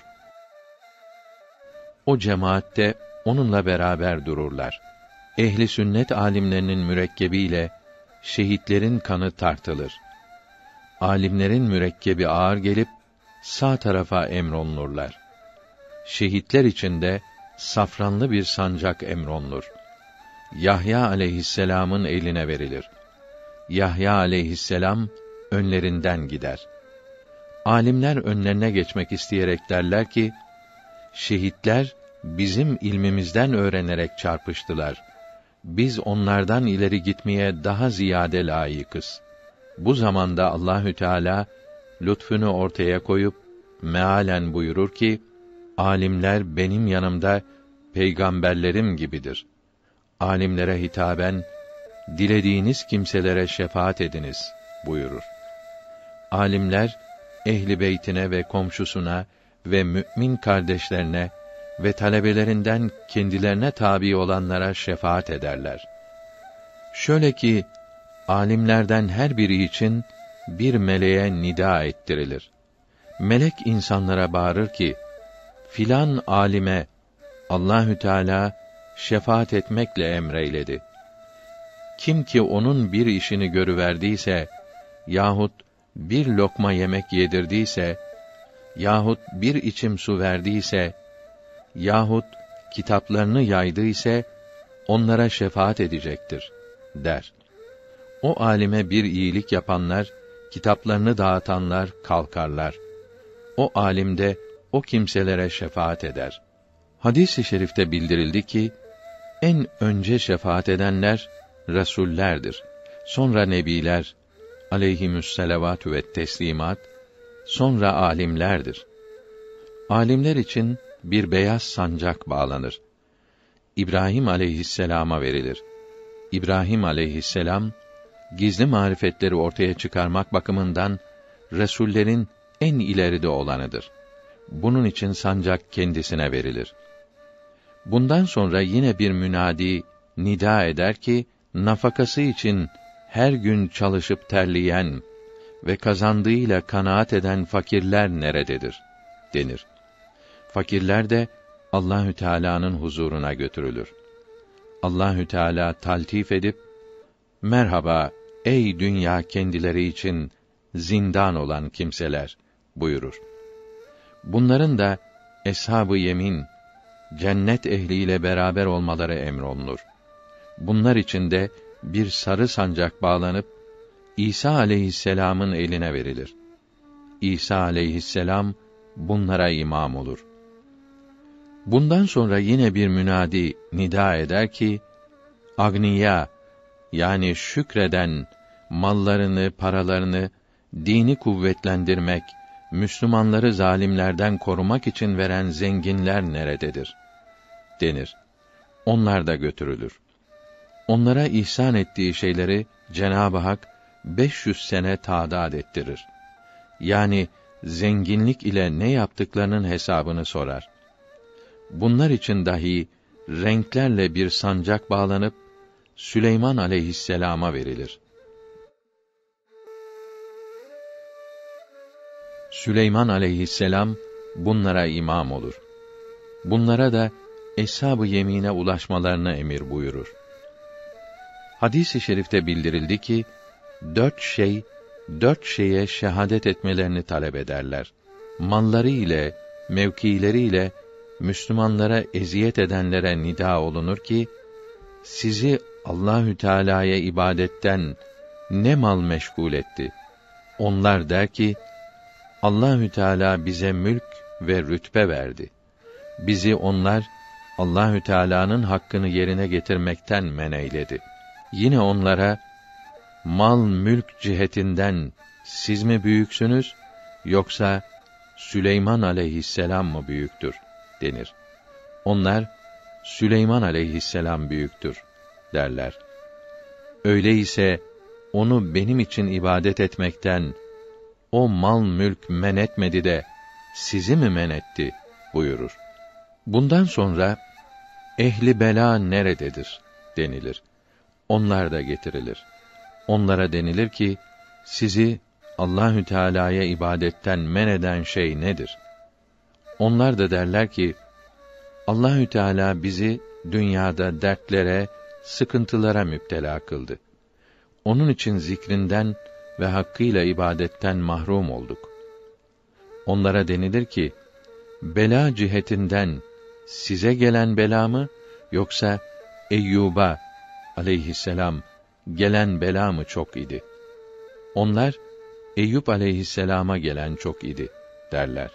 O cemaatte onunla beraber dururlar. Ehli sünnet alimlerinin mürekkebiyle şehitlerin kanı tartılır. Alimlerin mürekkebi ağır gelip sağ tarafa emrolunurlar. Şehitler içinde safranlı bir sancak emrolunur. Yahya aleyhisselamın eline verilir. Yahya aleyhisselam önlerinden gider. Alimler önlerine geçmek isteyerek derler ki, şehitler bizim ilmimizden öğrenerek çarpıştılar. Biz onlardan ileri gitmeye daha ziyade layıkız. Bu zamanda Allahü Teala lütfunu ortaya koyup mealen buyurur ki, alimler benim yanımda peygamberlerim gibidir. Alimlere hitaben, dilediğiniz kimselere şefaat ediniz buyurur. Alimler, ehli beytine ve komşusuna ve mümin kardeşlerine ve talebelerinden kendilerine tabi olanlara şefaat ederler. Şöyle ki, alimlerden her biri için bir meleğe nida ettirilir. Melek insanlara bağırır ki, filan alime Allahü Teala şefaat etmekle emreyledi. Kim ki onun bir işini görüverdiyse yahut bir lokma yemek yedirdiyse yahut bir içim su verdiyse yahut kitaplarını yaydıysa onlara şefaat edecektir der. O alime bir iyilik yapanlar, kitaplarını dağıtanlar kalkarlar. O alim de o kimselere şefaat eder. Hadis-i şerifte bildirildi ki, en önce şefaat edenler resullerdir. Sonra nebiler aleyhimüsselavatü ve teslimat, sonra alimlerdir. Alimler için bir beyaz sancak bağlanır. İbrahim aleyhisselama verilir. İbrahim aleyhisselam gizli marifetleri ortaya çıkarmak bakımından resullerin en ileride olanıdır. Bunun için sancak kendisine verilir. Bundan sonra yine bir münadi nida eder ki, nafakası için her gün çalışıp terleyen ve kazandığıyla kanaat eden fakirler nerededir denir. Fakirler de Allahü Teala'nın huzuruna götürülür. Allahü Teala taltif edip, merhaba ey dünya kendileri için zindan olan kimseler buyurur. Bunların da eshab-ı yemin, cennet ehliyle beraber olmaları emrolunur. Bunlar için de bir sarı sancak bağlanıp İsa aleyhisselam'ın eline verilir. İsa aleyhisselam bunlara imam olur. Bundan sonra yine bir münadi nida eder ki, agniya yani şükreden, mallarını, paralarını dini kuvvetlendirmek, Müslümanları zalimlerden korumak için veren zenginler nerededir denir. Onlar da götürülür. Onlara ihsan ettiği şeyleri Cenab-ı Hak 500 sene tadad ettirir. Yani zenginlik ile ne yaptıklarının hesabını sorar. Bunlar için dahi renklerle bir sancak bağlanıp Süleyman aleyhisselama verilir. Süleyman aleyhisselam bunlara imam olur. Bunlara da eshab-ı yemine ulaşmalarına emir buyurur. Hadis-i şerifte bildirildi ki, 4 şeye şehadet etmelerini talep ederler. Malları ile, mevkileri ile Müslümanlara eziyet edenlere nida olunur ki, sizi Allahü Teala'ya ibadetten ne mal meşgul etti? Onlar der ki, Allahü Teala bize mülk ve rütbe verdi. Bizi onlar Allahü Teala'nın hakkını yerine getirmekten men eyledi. Yine onlara mal mülk cihetinden siz mi büyüksünüz yoksa Süleyman aleyhisselam mı büyüktür denir. Onlar Süleyman aleyhisselam büyüktür derler. Öyleyse onu benim için ibadet etmekten o mal mülk men etmedi de sizi mi men etti buyurur. Bundan sonra ehli bela nerededir denilir. Onlar da getirilir. Onlara denilir ki, sizi Allahü Teala'ya ibadetten men eden şey nedir? Onlar da derler ki, Allahü Teala bizi dünyada dertlere, sıkıntılara müptela kıldı. Onun için zikrinden ve hakkıyla ibadetten mahrum olduk. Onlara denilir ki, bela cihetinden size gelen bela mı, yoksa Eyyub'a aleyhisselam gelen bela mı çok idi? Onlar, Eyüp aleyhisselama gelen çok idi derler.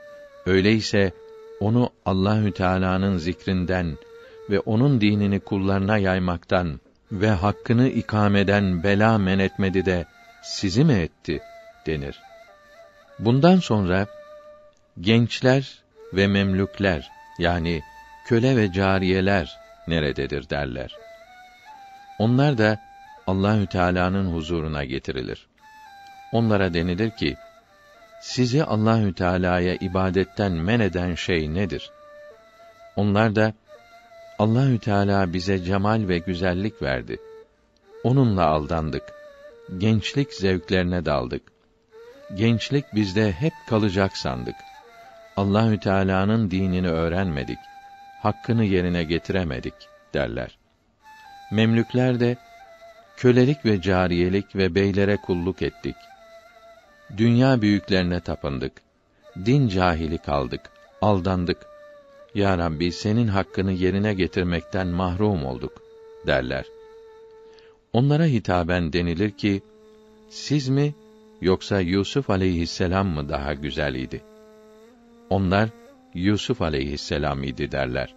Öyleyse onu Allahü Teala'nın zikrinden ve onun dinini kullarına yaymaktan ve hakkını ikameden bela men etmedi de sizi mi etti denir. Bundan sonra gençler ve memlükler, yani köle ve cariyeler nerededir derler. Onlar da Allahü Teala'nın huzuruna getirilir. Onlara denilir ki, sizi Allahü Teala'ya ibadetten men eden şey nedir? Onlar da, Allahü Teala bize cemal ve güzellik verdi. Onunla aldandık. Gençlik zevklerine daldık. Gençlik bizde hep kalacak sandık. Allahü Teala'nın dinini öğrenmedik. Hakkını yerine getiremedik derler. Memlükler de, kölelik ve cariyelik ve beylere kulluk ettik. Dünya büyüklerine tapındık. Din cahili kaldık, aldandık. Ya Rabbi, senin hakkını yerine getirmekten mahrum olduk derler. Onlara hitaben denilir ki, siz mi yoksa Yusuf aleyhisselam mı daha güzel idi? Onlar, Yusuf aleyhisselam idi derler.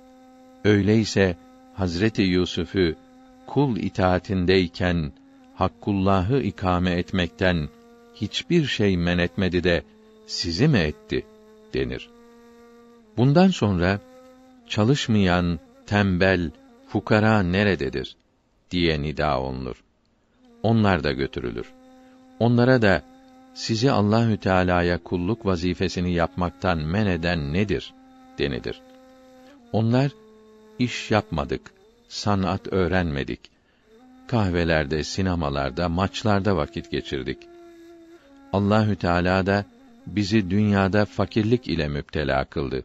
Öyleyse Hazreti Yusuf'u kul itaatindeyken Hakkullah'ı ikame etmekten hiçbir şey men etmedi de sizi mi etti denir. Bundan sonra çalışmayan, tembel, fukara nerededir diye nida olunur. Onlar da götürülür. Onlara da sizi Allahü Teala'ya kulluk vazifesini yapmaktan men eden nedir denilir. Onlar, iş yapmadık, sanat öğrenmedik. Kahvelerde, sinemalarda, maçlarda vakit geçirdik. Allahü Teala da bizi dünyada fakirlik ile müptela kıldı.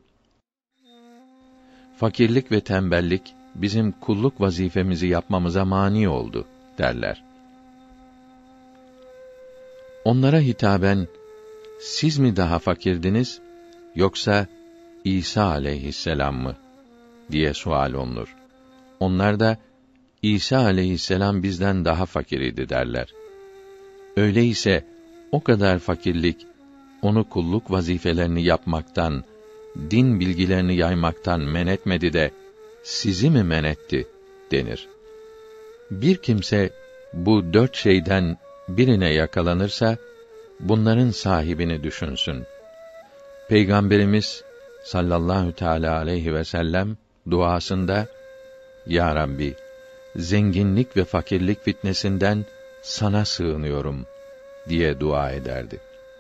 Fakirlik ve tembellik bizim kulluk vazifemizi yapmamıza mani oldu derler. Onlara hitaben, siz mi daha fakirdiniz, yoksa İsa aleyhisselam mı diye sual olunur. Onlar da, İsa aleyhisselam bizden daha fakir idi derler. Öyleyse o kadar fakirlik, onu kulluk vazifelerini yapmaktan, din bilgilerini yaymaktan men etmedi de, sizi mi men etti denir. Bir kimse, bu 4 şeyden birine yakalanırsa, bunların sahibini düşünsün. Peygamberimiz sallallahu teâlâ aleyhi ve sellem duasında, Ya Rabbi, zenginlik ve fakirlik fitnesinden sana sığınıyorum diye dua ederdi.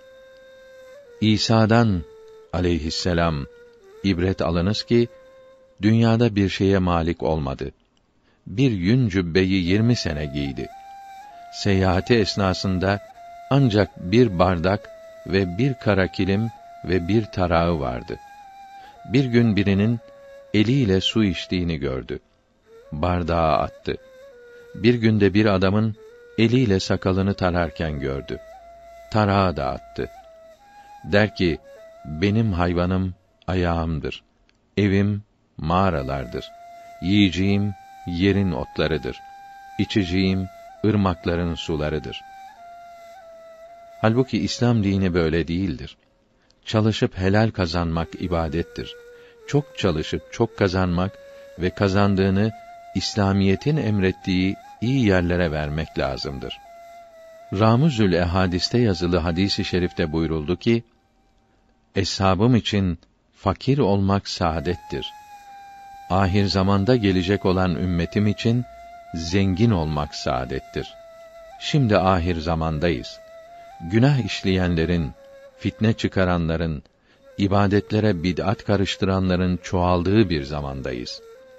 İsa'dan aleyhisselam ibret alınız ki, dünyada bir şeye malik olmadı. Bir yün cübbeyi 20 sene giydi. Seyahati esnasında ancak bir bardak ve bir kara kilim ve bir tarağı vardı. Bir gün birinin eliyle su içtiğini gördü. Bardağı attı. Bir günde bir adamın eliyle sakalını tararken gördü. Tarağı da attı. Der ki, benim hayvanım ayağımdır. Evim mağaralardır. Yiyeceğim yerin otlarıdır. İçeceğim ırmakların sularıdır. Halbuki İslam dini böyle değildir. Çalışıp helal kazanmak ibadettir. Çok çalışıp çok kazanmak ve kazandığını İslamiyetin emrettiği iyi yerlere vermek lazımdır. Ramuzül Ehadis'te yazılı hadis-i şerifte buyuruldu ki, Eshabım için fakir olmak saadettir. Ahir zamanda gelecek olan ümmetim için zengin olmak saadettir. Şimdi ahir zamandayız. Günah işleyenlerin, fitne çıkaranların, ibadetlere bid'at karıştıranların çoğaldığı bir zamandayız.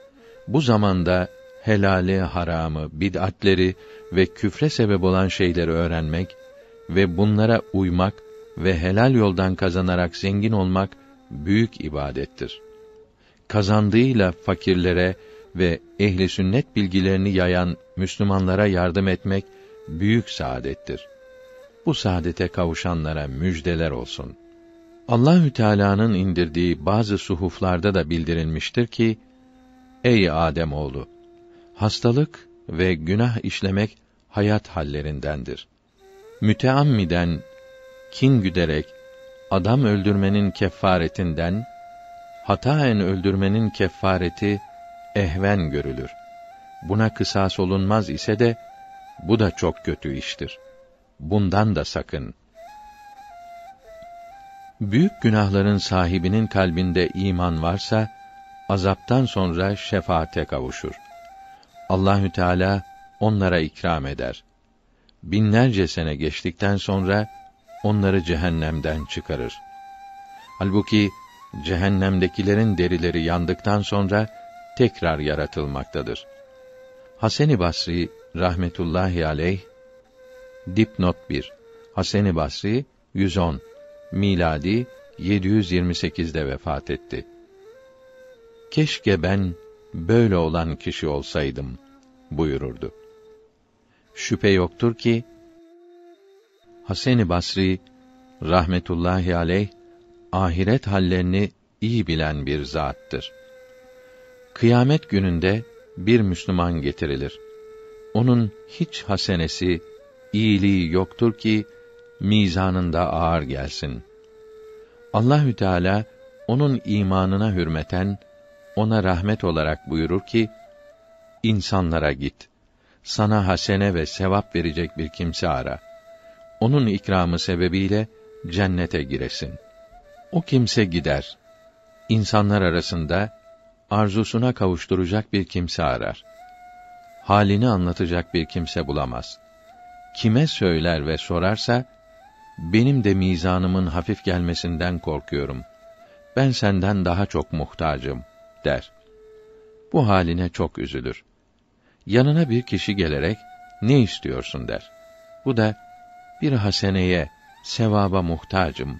Bu zamanda helali, haramı, bid'atleri ve küfre sebep olan şeyleri öğrenmek ve bunlara uymak ve helal yoldan kazanarak zengin olmak büyük ibadettir. Kazandığıyla fakirlere ve ehli sünnet bilgilerini yayan Müslümanlara yardım etmek büyük saadettir. Bu saadete kavuşanlara müjdeler olsun. Allahü Teala'nın indirdiği bazı suhuflarda da bildirilmiştir ki: Ey Adem oğlu, hastalık ve günah işlemek hayat hallerindendir. Müteammiden, kin güderek adam öldürmenin kefaretinden, hataen öldürmenin kefareti ehven görülür. Buna kısas olunmaz ise de bu da çok kötü iştir. Bundan da sakın. Büyük günahların sahibinin kalbinde iman varsa azaptan sonra şefaate kavuşur. Allahü Teala onlara ikram eder. Binlerce sene geçtikten sonra onları cehennemden çıkarır. Halbuki cehennemdekilerin derileri yandıktan sonra tekrar yaratılmaktadır. Hasan-ı Basri rahmetullahi aleyh, dipnot 1. Hasan-ı Basri 110 miladi 728'de vefat etti. Keşke ben böyle olan kişi olsaydım buyururdu. Şüphe yoktur ki Hasan-ı Basri rahmetullahi aleyh ahiret hallerini iyi bilen bir zattır. Kıyamet gününde bir Müslüman getirilir. Onun hiç hasenesi, iyiliği yoktur ki mizanında ağır gelsin. Allahü Teala onun imanına hürmeten ona rahmet olarak buyurur ki: İnsanlara git. Sana hasene ve sevap verecek bir kimse ara. Onun ikramı sebebiyle cennete giresin. O kimse gider. İnsanlar arasında arzusuna kavuşturacak bir kimse arar. Halini anlatacak bir kimse bulamaz. Kime söyler ve sorarsa, benim de mizanımın hafif gelmesinden korkuyorum. Ben senden daha çok muhtacım der. Bu haline çok üzülür. Yanına bir kişi gelerek, ne istiyorsun der. Bu da, bir haseneye, sevaba muhtacım.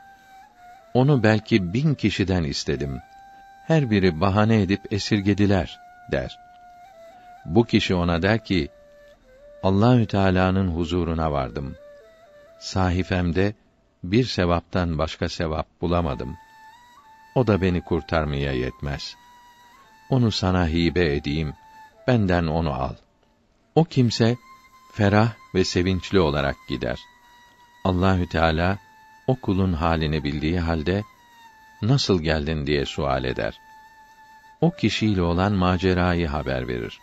Onu belki 1000 kişiden istedim. Her biri bahane edip esirgediler der. Bu kişi ona der ki: Allahü Teala'nın huzuruna vardım. Sahifemde bir sevaptan başka sevap bulamadım. O da beni kurtarmaya yetmez. Onu sana hibe edeyim, benden onu al. O kimse ferah ve sevinçli olarak gider. Allahü Teala o kulun halini bildiği halde nasıl geldin diye sual eder. O kişiyle olan macerayı haber verir.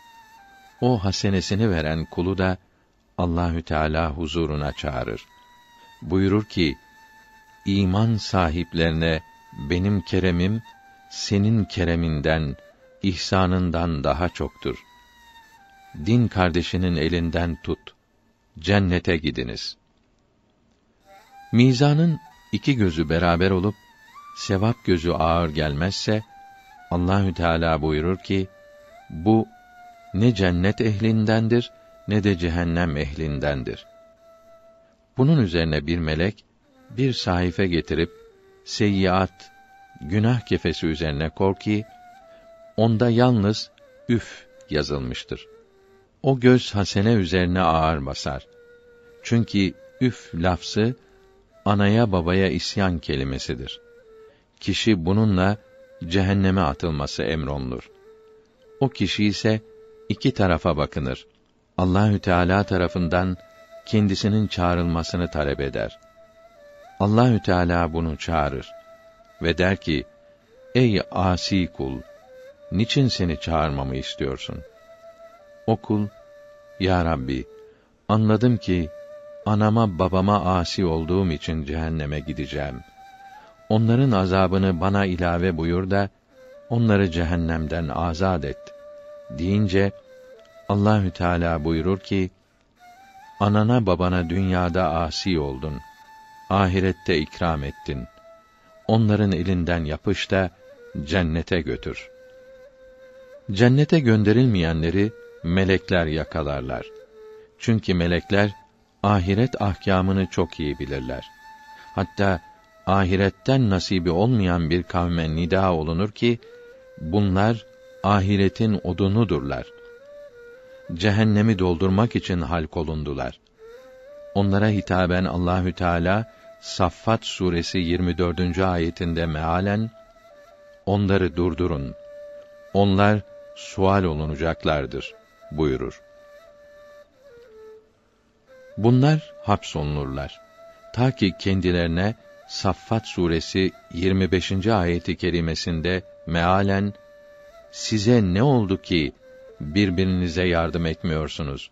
O hasenesini veren kulu da Allahü Teala huzuruna çağırır. Buyurur ki: İman sahiplerine benim keremim senin kereminden, ihsanından daha çoktur. Din kardeşinin elinden tut. Cennete gidiniz. Mizanın iki gözü beraber olup sevap gözü ağır gelmezse Allahü Teala buyurur ki: bu ne cennet ehlindendir ne de cehennem ehlindendir. Bunun üzerine bir melek bir sahife getirip seyyiat, günah kefesi üzerine koy ki onda yalnız üf yazılmıştır. O göz hasene üzerine ağır basar. Çünkü üf lafzı anaya babaya isyan kelimesidir. Kişi bununla cehenneme atılması emrolunur. O kişi ise iki tarafa bakınır. Allahü Teala tarafından kendisinin çağrılmasını talep eder. Allahü Teala bunu çağırır ve der ki: Ey asi kul, niçin seni çağırmamı istiyorsun? O kul: Ya Rabbi, anladım ki anama babama asi olduğum için cehenneme gideceğim. Onların azabını bana ilave buyur da onları cehennemden azad et deyince Allahü Teala buyurur ki: Anana babana dünyada asi oldun. Ahirette ikram ettin. Onların elinden yapış da cennete götür. Cennete gönderilmeyenleri melekler yakalarlar. Çünkü melekler ahiret ahkâmını çok iyi bilirler. Hatta ahiretten nasibi olmayan bir kavme nida olunur ki bunlar ahiretin odunudurlar. Cehennemi doldurmak için halkolundular. Onlara hitaben Allahü Teala Saffat suresi 24. ayetinde mealen onları durdurun. Onlar sual olunacaklardır buyurur. Bunlar hapsolunurlar. Ta ki kendilerine Saffat suresi 25. ayeti kerimesinde mealen size ne oldu ki birbirinize yardım etmiyorsunuz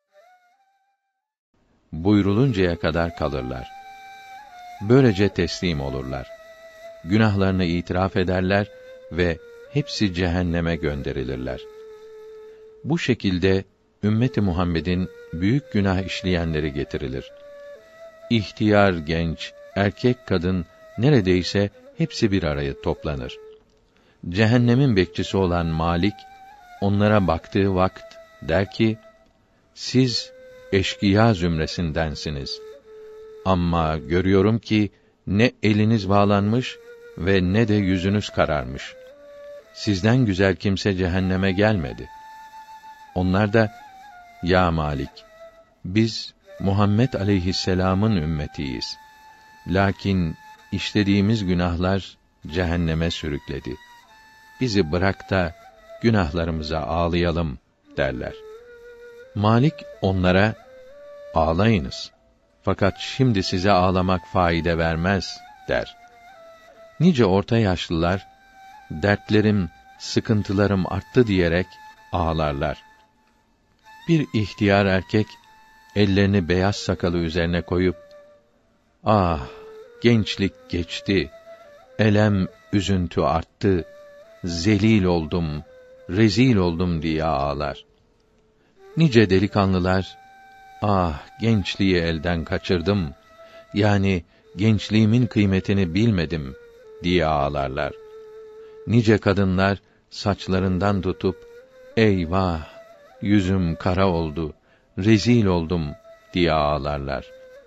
buyruluncaya kadar kalırlar. Böylece teslim olurlar. Günahlarını itiraf ederler ve hepsi cehenneme gönderilirler. Bu şekilde ümmeti Muhammed'in büyük günah işleyenleri getirilir. İhtiyar genç, erkek kadın neredeyse hepsi bir araya toplanır. Cehennemin bekçisi olan Malik onlara baktığı vakit der ki: siz eşkıya zümresindensiniz. Ama görüyorum ki ne eliniz bağlanmış ve ne de yüzünüz kararmış. Sizden güzel kimse cehenneme gelmedi. Onlar da ya Malik, biz Muhammed aleyhisselam'ın ümmetiyiz. Lakin işlediğimiz günahlar cehenneme sürükledi. Bizi bırak da günahlarımıza ağlayalım derler. Malik onlara ağlayınız. Fakat şimdi size ağlamak faide vermez der. Nice orta yaşlılar dertlerim, sıkıntılarım arttı diyerek ağlarlar. Bir ihtiyar erkek ellerini beyaz sakalı üzerine koyup ah gençlik geçti, elem üzüntü arttı, zelil oldum, rezil oldum diye ağlar. Nice delikanlılar ah gençliği elden kaçırdım, yani gençliğimin kıymetini bilmedim diye ağlarlar. Nice kadınlar saçlarından tutup eyvah yüzüm kara oldu, rezil oldum diye ağlarlar.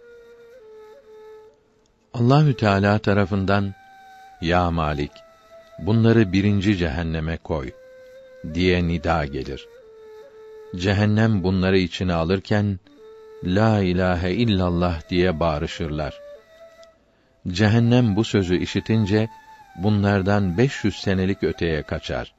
Allahü Teala tarafından ya Malik bunları birinci cehenneme koy diye nida gelir. Cehennem bunları içine alırken la ilahe illallah diye bağırışırlar. Cehennem bu sözü işitince bunlardan 500 senelik öteye kaçar.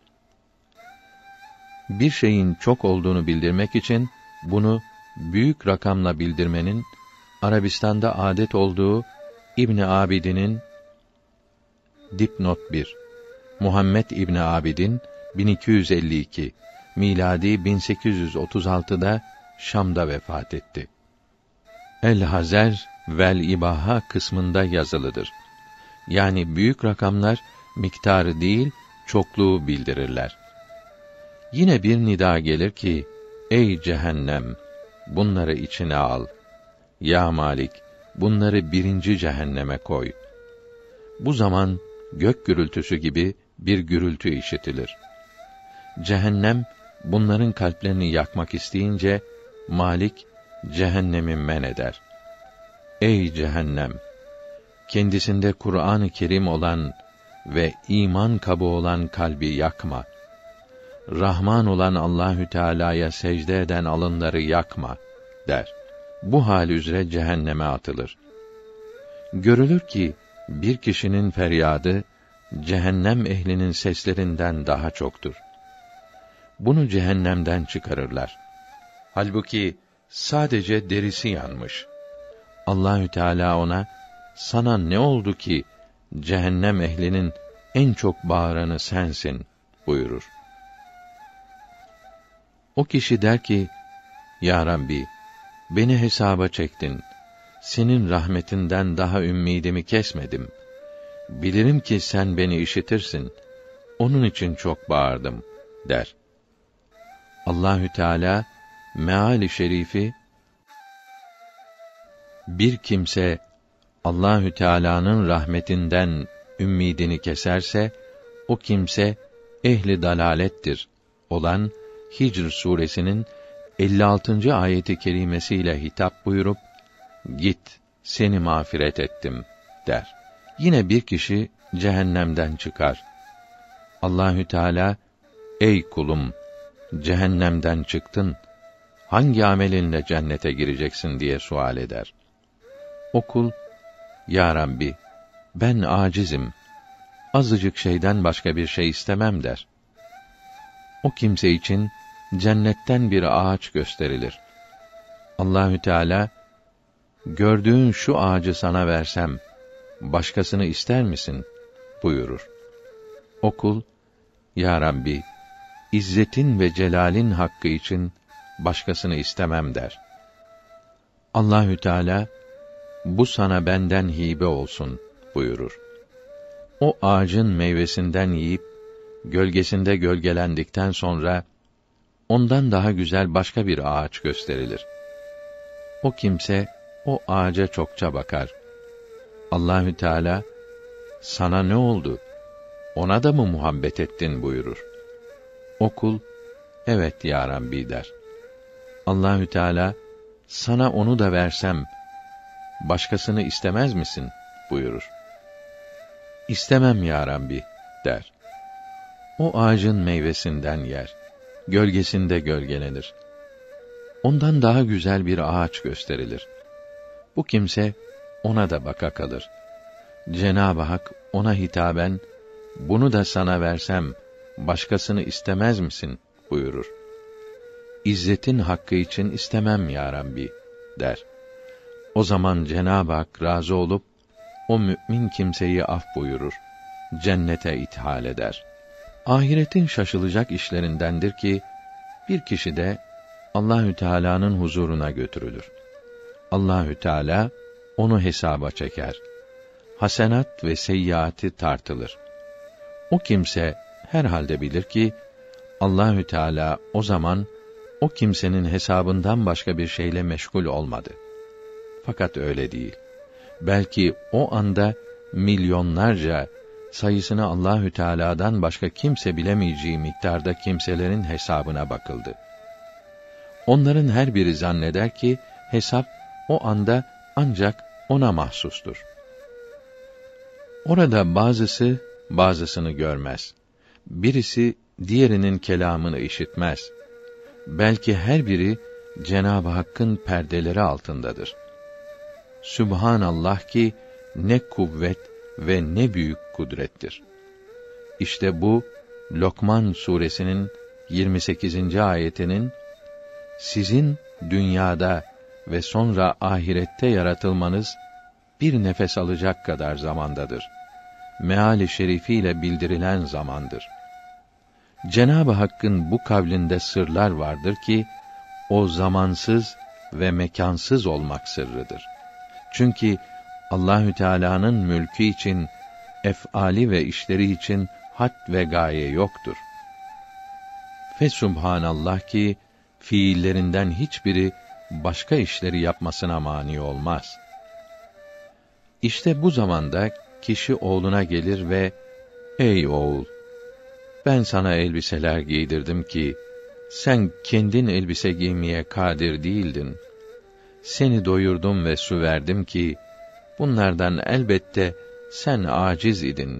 Bir şeyin çok olduğunu bildirmek için bunu büyük rakamla bildirmenin Arabistan'da adet olduğu İbn Abidin'in dipnot 1 Muhammed İbn Abidin 1252 miladi 1836'da Şam'da vefat etti. El-Hazer vel İbaha kısmında yazılıdır. Yani büyük rakamlar miktarı değil, çokluğu bildirirler. Yine bir nida gelir ki, ey cehennem, bunları içine al. Ya Malik, bunları birinci cehenneme koy. Bu zaman gök gürültüsü gibi bir gürültü işitilir. Cehennem bunların kalplerini yakmak isteyince Malik cehennemi men eder. Ey cehennem, kendisinde Kur'an-ı Kerim olan ve iman kabı olan kalbi yakma. Rahman olan Allahü Teala'ya secde eden alınları yakma der. Bu hal üzere cehenneme atılır. Görülür ki bir kişinin feryadı cehennem ehlinin seslerinden daha çoktur. Bunu cehennemden çıkarırlar. Halbuki sadece derisi yanmış. Allahü Teala ona sana ne oldu ki cehennem ehlinin en çok bağıranı sensin buyurur. O kişi der ki, ya Rabbi, beni hesaba çektin. Senin rahmetinden daha ümidimi kesmedim. Bilirim ki sen beni işitirsin. Onun için çok bağırdım der. Allahü Teala meali şerifi bir kimse Allahü Teala'nın rahmetinden ümidini keserse o kimse ehli dalalettir. olan Hicr suresinin 56. ayeti kerimesiyle hitap buyurup, "Git, seni mağfiret ettim." der. Yine bir kişi cehennemden çıkar. Allahü Teala, "Ey kulum, cehennemden çıktın. Hangi amelinle cennete gireceksin?" diye sual eder. O kul, "Ya Rabbi, ben acizim. Azıcık şeyden başka bir şey istemem." der. O kimse için cennetten bir ağaç gösterilir. Allahü Teala, "Gördüğün şu ağacı sana versem başkasını ister misin?" buyurur. O kul, "Ya Rabbi, İzzetin ve celalin hakkı için başkasını istemem." der. Allahü Teala, "Bu sana benden hibe olsun." buyurur. O ağacın meyvesinden yiyip gölgesinde gölgelendikten sonra ondan daha güzel başka bir ağaç gösterilir. O kimse o ağaca çokça bakar. Allahü Teala, "Sana ne oldu? Ona da mı muhabbet ettin?" buyurur. O kul, "Evet ya Rabbi." der. Allahü Teala, "Sana onu da versem başkasını istemez misin?" buyurur. "İstemem ya Rabbi." der. O ağacın meyvesinden yer, gölgesinde gölgelenir. Ondan daha güzel bir ağaç gösterilir. Bu kimse ona da baka kalır. Cenab-ı Hak ona hitaben, "Bunu da sana versem başkasını istemez misin?" buyurur. "İzzetin hakkı için istemem ya Rabbi." der. O zaman Cenab-ı Hak razı olup o mümin kimseyi af buyurur, cennete ithal eder. Ahiretin şaşılacak işlerindendir ki bir kişi de Allahü Teala'nın huzuruna götürülür. Allahü Teala onu hesaba çeker. Hasenat ve seyyiatı tartılır. O kimse herhalde bilir ki Allahü Teala o zaman o kimsenin hesabından başka bir şeyle meşgul olmadı. Fakat öyle değil. Belki o anda milyonlarca, sayısını Allahü Teala'dan başka kimse bilemeyeceği miktarda kimselerin hesabına bakıldı. Onların her biri zanneder ki hesap o anda ancak ona mahsustur. Orada bazısı bazısını görmez. Birisi diğerinin kelamını işitmez. Belki her biri Cenab-ı Hakk'ın perdeleri altındadır. Sübhanallah ki ne kuvvet ve ne büyük kudrettir. İşte bu Lokman suresinin 28. ayetinin sizin dünyada ve sonra ahirette yaratılmanız bir nefes alacak kadar zamandadır. Meali şerifiyle bildirilen zamandır. Cenab-ı Hakk'ın bu kavlinde sırlar vardır ki o zamansız ve mekansız olmak sırrıdır. Çünkü Allahü Teala'nın mülkü için, ef'ali ve işleri için had ve gaye yoktur. Fesubhanallah ki fiillerinden hiçbiri başka işleri yapmasına mani olmaz. İşte bu zamanda kişi oğluna gelir ve "Ey oğul, ben sana elbiseler giydirdim ki sen kendin elbise giymeye kadir değildin. Seni doyurdum ve su verdim ki bunlardan elbette sen aciz idin.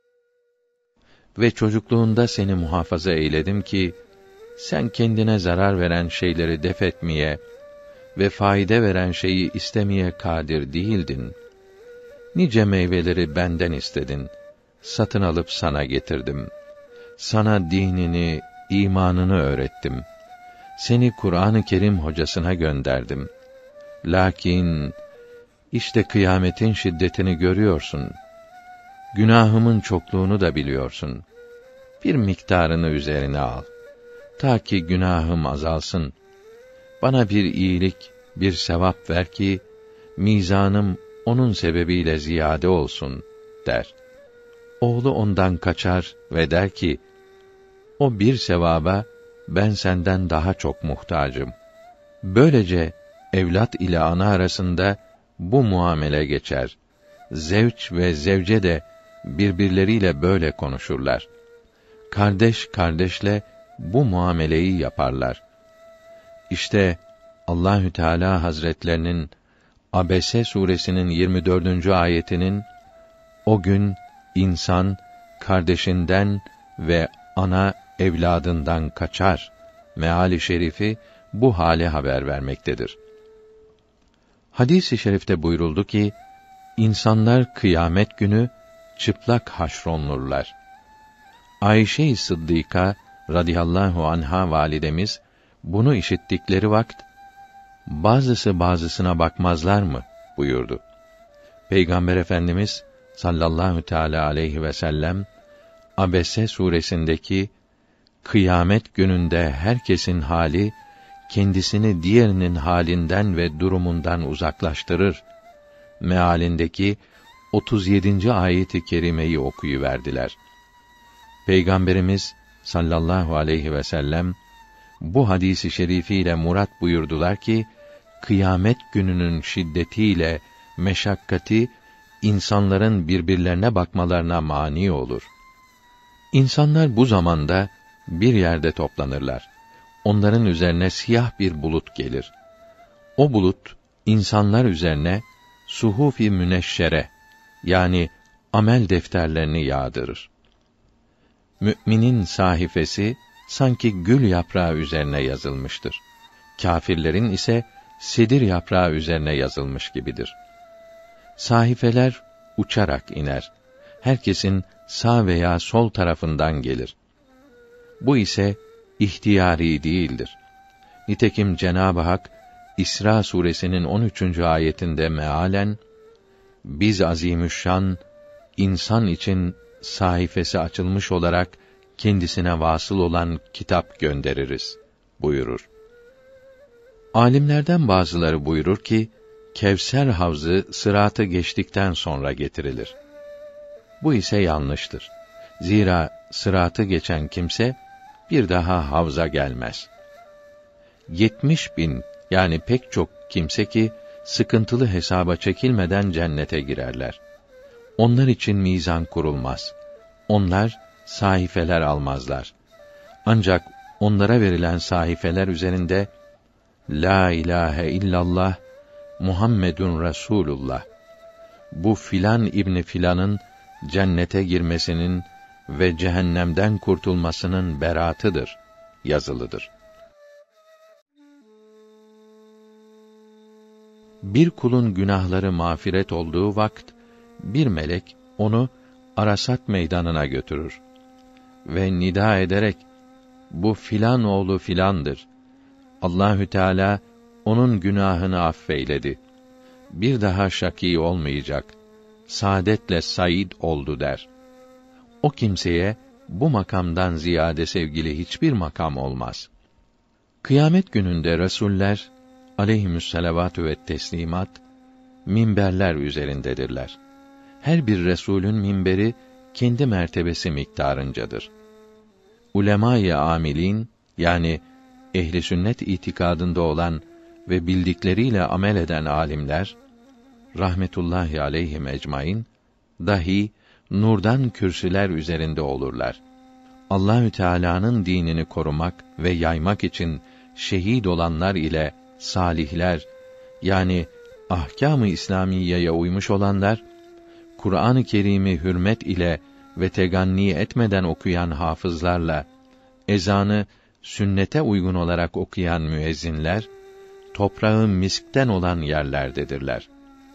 Ve çocukluğunda seni muhafaza eyledim ki sen kendine zarar veren şeyleri def etmeye ve faide veren şeyi istemeye kadir değildin. Nice meyveleri benden istedin. Satın alıp sana getirdim. Sana dinini, imanını öğrettim. Seni Kur'an-ı Kerim hocasına gönderdim. Lakin işte kıyametin şiddetini görüyorsun. Günahımın çokluğunu da biliyorsun. Bir miktarını üzerine al. Ta ki günahım azalsın. Bana bir iyilik, bir sevap ver ki mizanım onun sebebiyle ziyade olsun." der. Oğlu ondan kaçar ve der ki, "O bir sevaba ben senden daha çok muhtacım." Böylece evlat ile ana arasında bu muamele geçer. Zevç ve zevce de birbirleriyle böyle konuşurlar. Kardeş kardeşle bu muameleyi yaparlar. İşte Allahü Teala Hazretlerinin Abese suresinin 24. ayetinin o gün insan kardeşinden ve ana evladından kaçar meali şerifi bu hale haber vermektedir. Hadis-i şerifte buyuruldu ki, insanlar kıyamet günü çıplak haşrolunurlar. Ayşe-i Sıddîka radıyallahu anha validemiz bunu işittikleri vakit, bazısı bazısına bakmazlar mı buyurdu. Peygamber Efendimiz sallallahu teâlâ aleyhi ve sellem Abese suresindeki kıyamet gününde herkesin hali kendisini diğerinin halinden ve durumundan uzaklaştırır mealindeki 37. ayet-i kerimeyi okuyuverdiler. Peygamberimiz sallallahu aleyhi ve sellem bu hadisi şerifiyle murat buyurdular ki, kıyamet gününün şiddetiyle meşakkati insanların birbirlerine bakmalarına mani olur. İnsanlar bu zamanda bir yerde toplanırlar. Onların üzerine siyah bir bulut gelir. O bulut insanlar üzerine suhuf-i müneşşere yani amel defterlerini yağdırır. Müminin sahifesi sanki gül yaprağı üzerine yazılmıştır. Kâfirlerin ise sedir yaprağı üzerine yazılmış gibidir. Sahifeler uçarak iner. Herkesin sağ veya sol tarafından gelir. Bu ise ihtiyari değildir. Nitekim Cenab-ı Hak İsra suresinin 13. ayetinde mealen biz azimüşşan insan için sahifesi açılmış olarak kendisine vasıl olan kitap göndeririz buyurur. Alimlerden bazıları buyurur ki Kevser havzı sıratı geçtikten sonra getirilir. Bu ise yanlıştır. Zira sıratı geçen kimse bir daha havza gelmez. 70.000 yani pek çok kimse ki sıkıntılı hesaba çekilmeden cennete girerler. Onlar için mizan kurulmaz. Onlar sahifeler almazlar. Ancak onlara verilen sahifeler üzerinde La ilahe illallah Muhammedun Resulullah, bu filan İbni filanın cennete girmesinin ve cehennemden kurtulmasının beratıdır yazılıdır. Bir kulun günahları mağfiret olduğu vakit bir melek onu Arasat meydanına götürür ve nida ederek bu filan oğlu filandır. Allahü Teala onun günahını affeyledi. Bir daha şakî olmayacak. Saadetle said oldu der. O kimseye bu makamdan ziyade sevgili hiçbir makam olmaz. Kıyamet gününde resuller aleyhimüsselavatü ve teslimat minberler üzerindedirler. Her bir resulün minberi kendi mertebesi miktarıncadır. Ulemâ-i âmilîn yani ehli sünnet itikadında olan ve bildikleriyle amel eden alimler rahmetullahi aleyhim ecmaîn dahi nurdan kürsüler üzerinde olurlar. Allahü Teala'nın dinini korumak ve yaymak için şehit olanlar ile salihler yani ahkâm-ı İslamiyeye uymuş olanlar, Kur'an-ı Kerim'i hürmet ile ve teganni etmeden okuyan hafızlarla, ezanı sünnete uygun olarak okuyan müezzinler, toprağı miskten olan yerlerdedirler.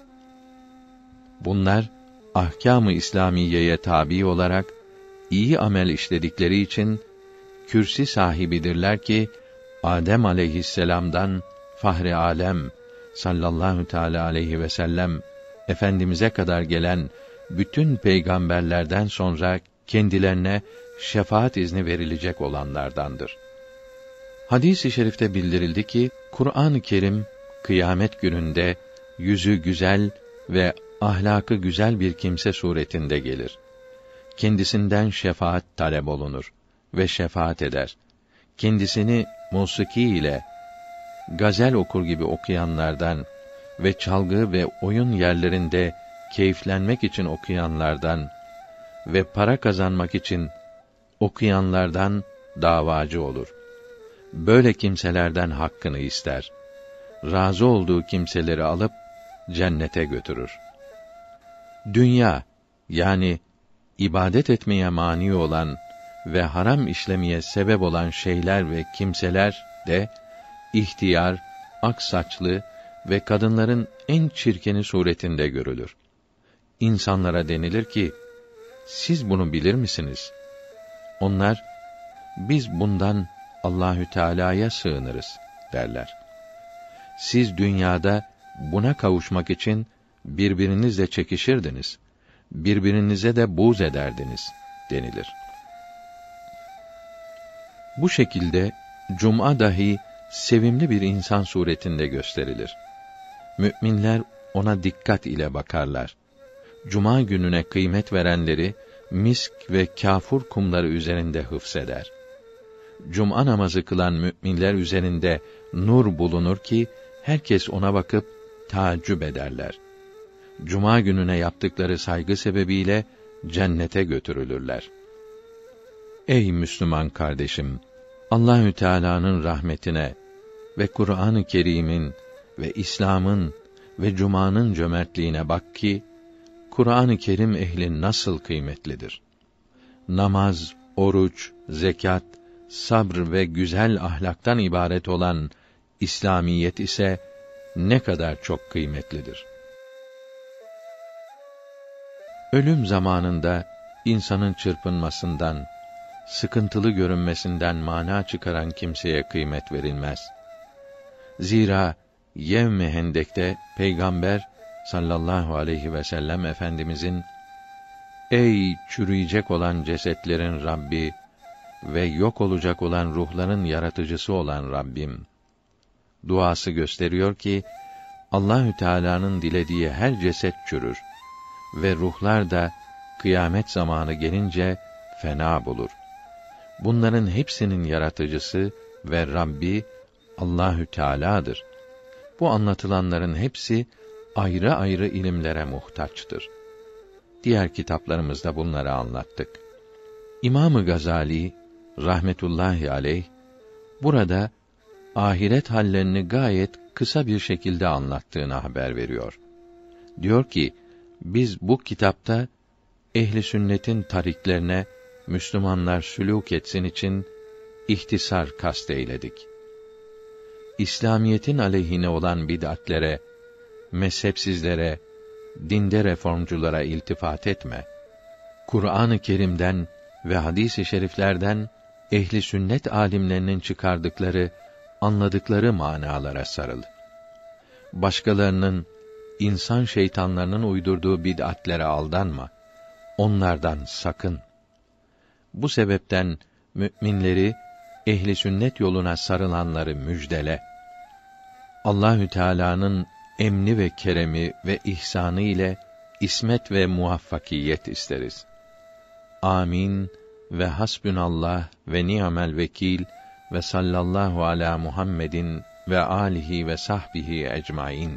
Bunlar, ahkâm-ı İslamiyeye tabi olarak, iyi amel işledikleri için, kürsi sahibidirler ki, Adem aleyhisselam'dan, Fahri Alem, sallallahu teâlâ aleyhi ve sellem, Efendimiz'e kadar gelen, bütün peygamberlerden sonra, kendilerine şefaat izni verilecek olanlardandır. Hadis-i şerifte bildirildi ki, Kur'an-ı Kerim, kıyamet gününde, yüzü güzel ve ahlakı güzel bir kimse suretinde gelir. Kendisinden şefaat talep olunur ve şefaat eder. Kendisini musiki ile, gazel okur gibi okuyanlardan ve çalgı ve oyun yerlerinde keyiflenmek için okuyanlardan ve para kazanmak için okuyanlardan davacı olur. Böyle kimselerden hakkını ister. Razı olduğu kimseleri alıp cennete götürür. Dünya, yani ibadet etmeye mani olan ve haram işlemeye sebep olan şeyler ve kimseler de ihtiyar, ak saçlı ve kadınların en çirkini suretinde görülür. İnsanlara denilir ki, siz bunu bilir misiniz? Onlar, biz bundan Allahü Teala'ya sığınırız derler. Siz dünyada buna kavuşmak için birbirinizle çekişirdiniz, birbirinize de buğz ederdiniz denilir. Bu şekilde cuma dahi sevimli bir insan suretinde gösterilir. Müminler ona dikkat ile bakarlar. Cuma gününe kıymet verenleri misk ve kâfur kumları üzerinde hıfzeder. Cuma namazı kılan müminler üzerinde nur bulunur ki herkes ona bakıp taaccüp ederler. Cuma gününe yaptıkları saygı sebebiyle cennete götürülürler. Ey Müslüman kardeşim, Allahü Teala'nın rahmetine ve Kur'an-ı Kerim'in ve İslam'ın ve Cuma'nın cömertliğine bak ki Kur'an-ı Kerim ehli nasıl kıymetlidir. Namaz, oruç, zekat, sabr ve güzel ahlaktan ibaret olan İslamiyet ise ne kadar çok kıymetlidir. Ölüm zamanında insanın çırpınmasından, sıkıntılı görünmesinden mana çıkaran kimseye kıymet verilmez. Zira Yevm-i Hendek'te Peygamber sallallahu aleyhi ve sellem Efendimizin ey çürüyecek olan cesetlerin Rabbi ve yok olacak olan ruhların yaratıcısı olan Rabbim duası gösteriyor ki Allahü Teala'nın dilediği her ceset çürür ve ruhlar da kıyamet zamanı gelince fena bulur. Bunların hepsinin yaratıcısı ve Rabbi Allahü Teala'dır. Bu anlatılanların hepsi ayrı ayrı ilimlere muhtaçtır. Diğer kitaplarımızda bunları anlattık. İmam-ı Gazali rahmetullahi aleyh burada ahiret hallerini gayet kısa bir şekilde anlattığını haber veriyor. Diyor ki, biz bu kitapta ehli sünnetin tariklerine Müslümanlar sülûk etsin için ihtisar kasteyledik. İslamiyetin aleyhine olan bid'atlere, mezhepsizlere, dinde reformculara iltifat etme. Kur'an-ı Kerim'den ve hadis-i şeriflerden ehli sünnet alimlerinin çıkardıkları, anladıkları manalara sarıl. Başkalarının, insan şeytanlarının uydurduğu bid'atlere aldanma. Onlardan sakın. Bu sebepten müminleri ehli sünnet yoluna sarılanları müjdele. Allahü Teala'nın emni ve keremi ve ihsanı ile ismet ve muvaffakiyet isteriz. Amin ve hasbünallah ve ni'mel vekil ve sallallahu ala Muhammedin ve alihi ve sahbihi ecmaîn.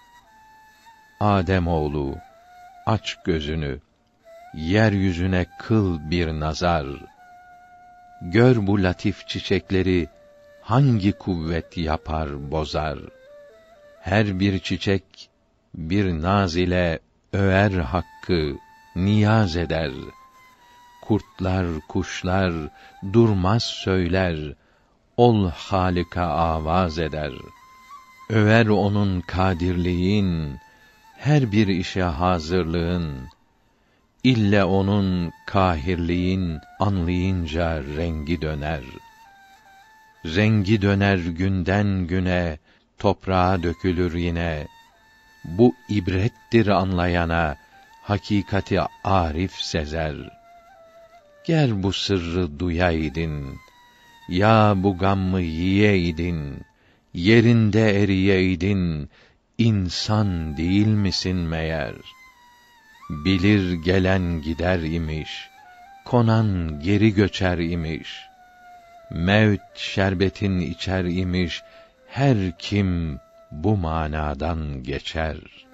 Adem oğlu, aç gözünü, yeryüzüne kıl bir nazar. Gör bu latif çiçekleri hangi kuvvet yapar bozar. Her bir çiçek bir naz ile över hakkı, niyaz eder. Kurtlar, kuşlar durmaz söyler, ol Halika avaz eder. Över onun kadirliğin, her bir işe hazırlığın. İlle onun kahirliğin anlayınca rengi döner. Rengi döner günden güne, toprağa dökülür yine. Bu ibrettir anlayana, hakikati arif sezer. Ger bu sırrı duyaydın, ya bu gammı yiyeydin, yerinde eriyeydin, insan değil misin meğer? Bilir gelen gider imiş, konan geri göçer imiş. Mevt şerbetin içer imiş, her kim bu manadan geçer.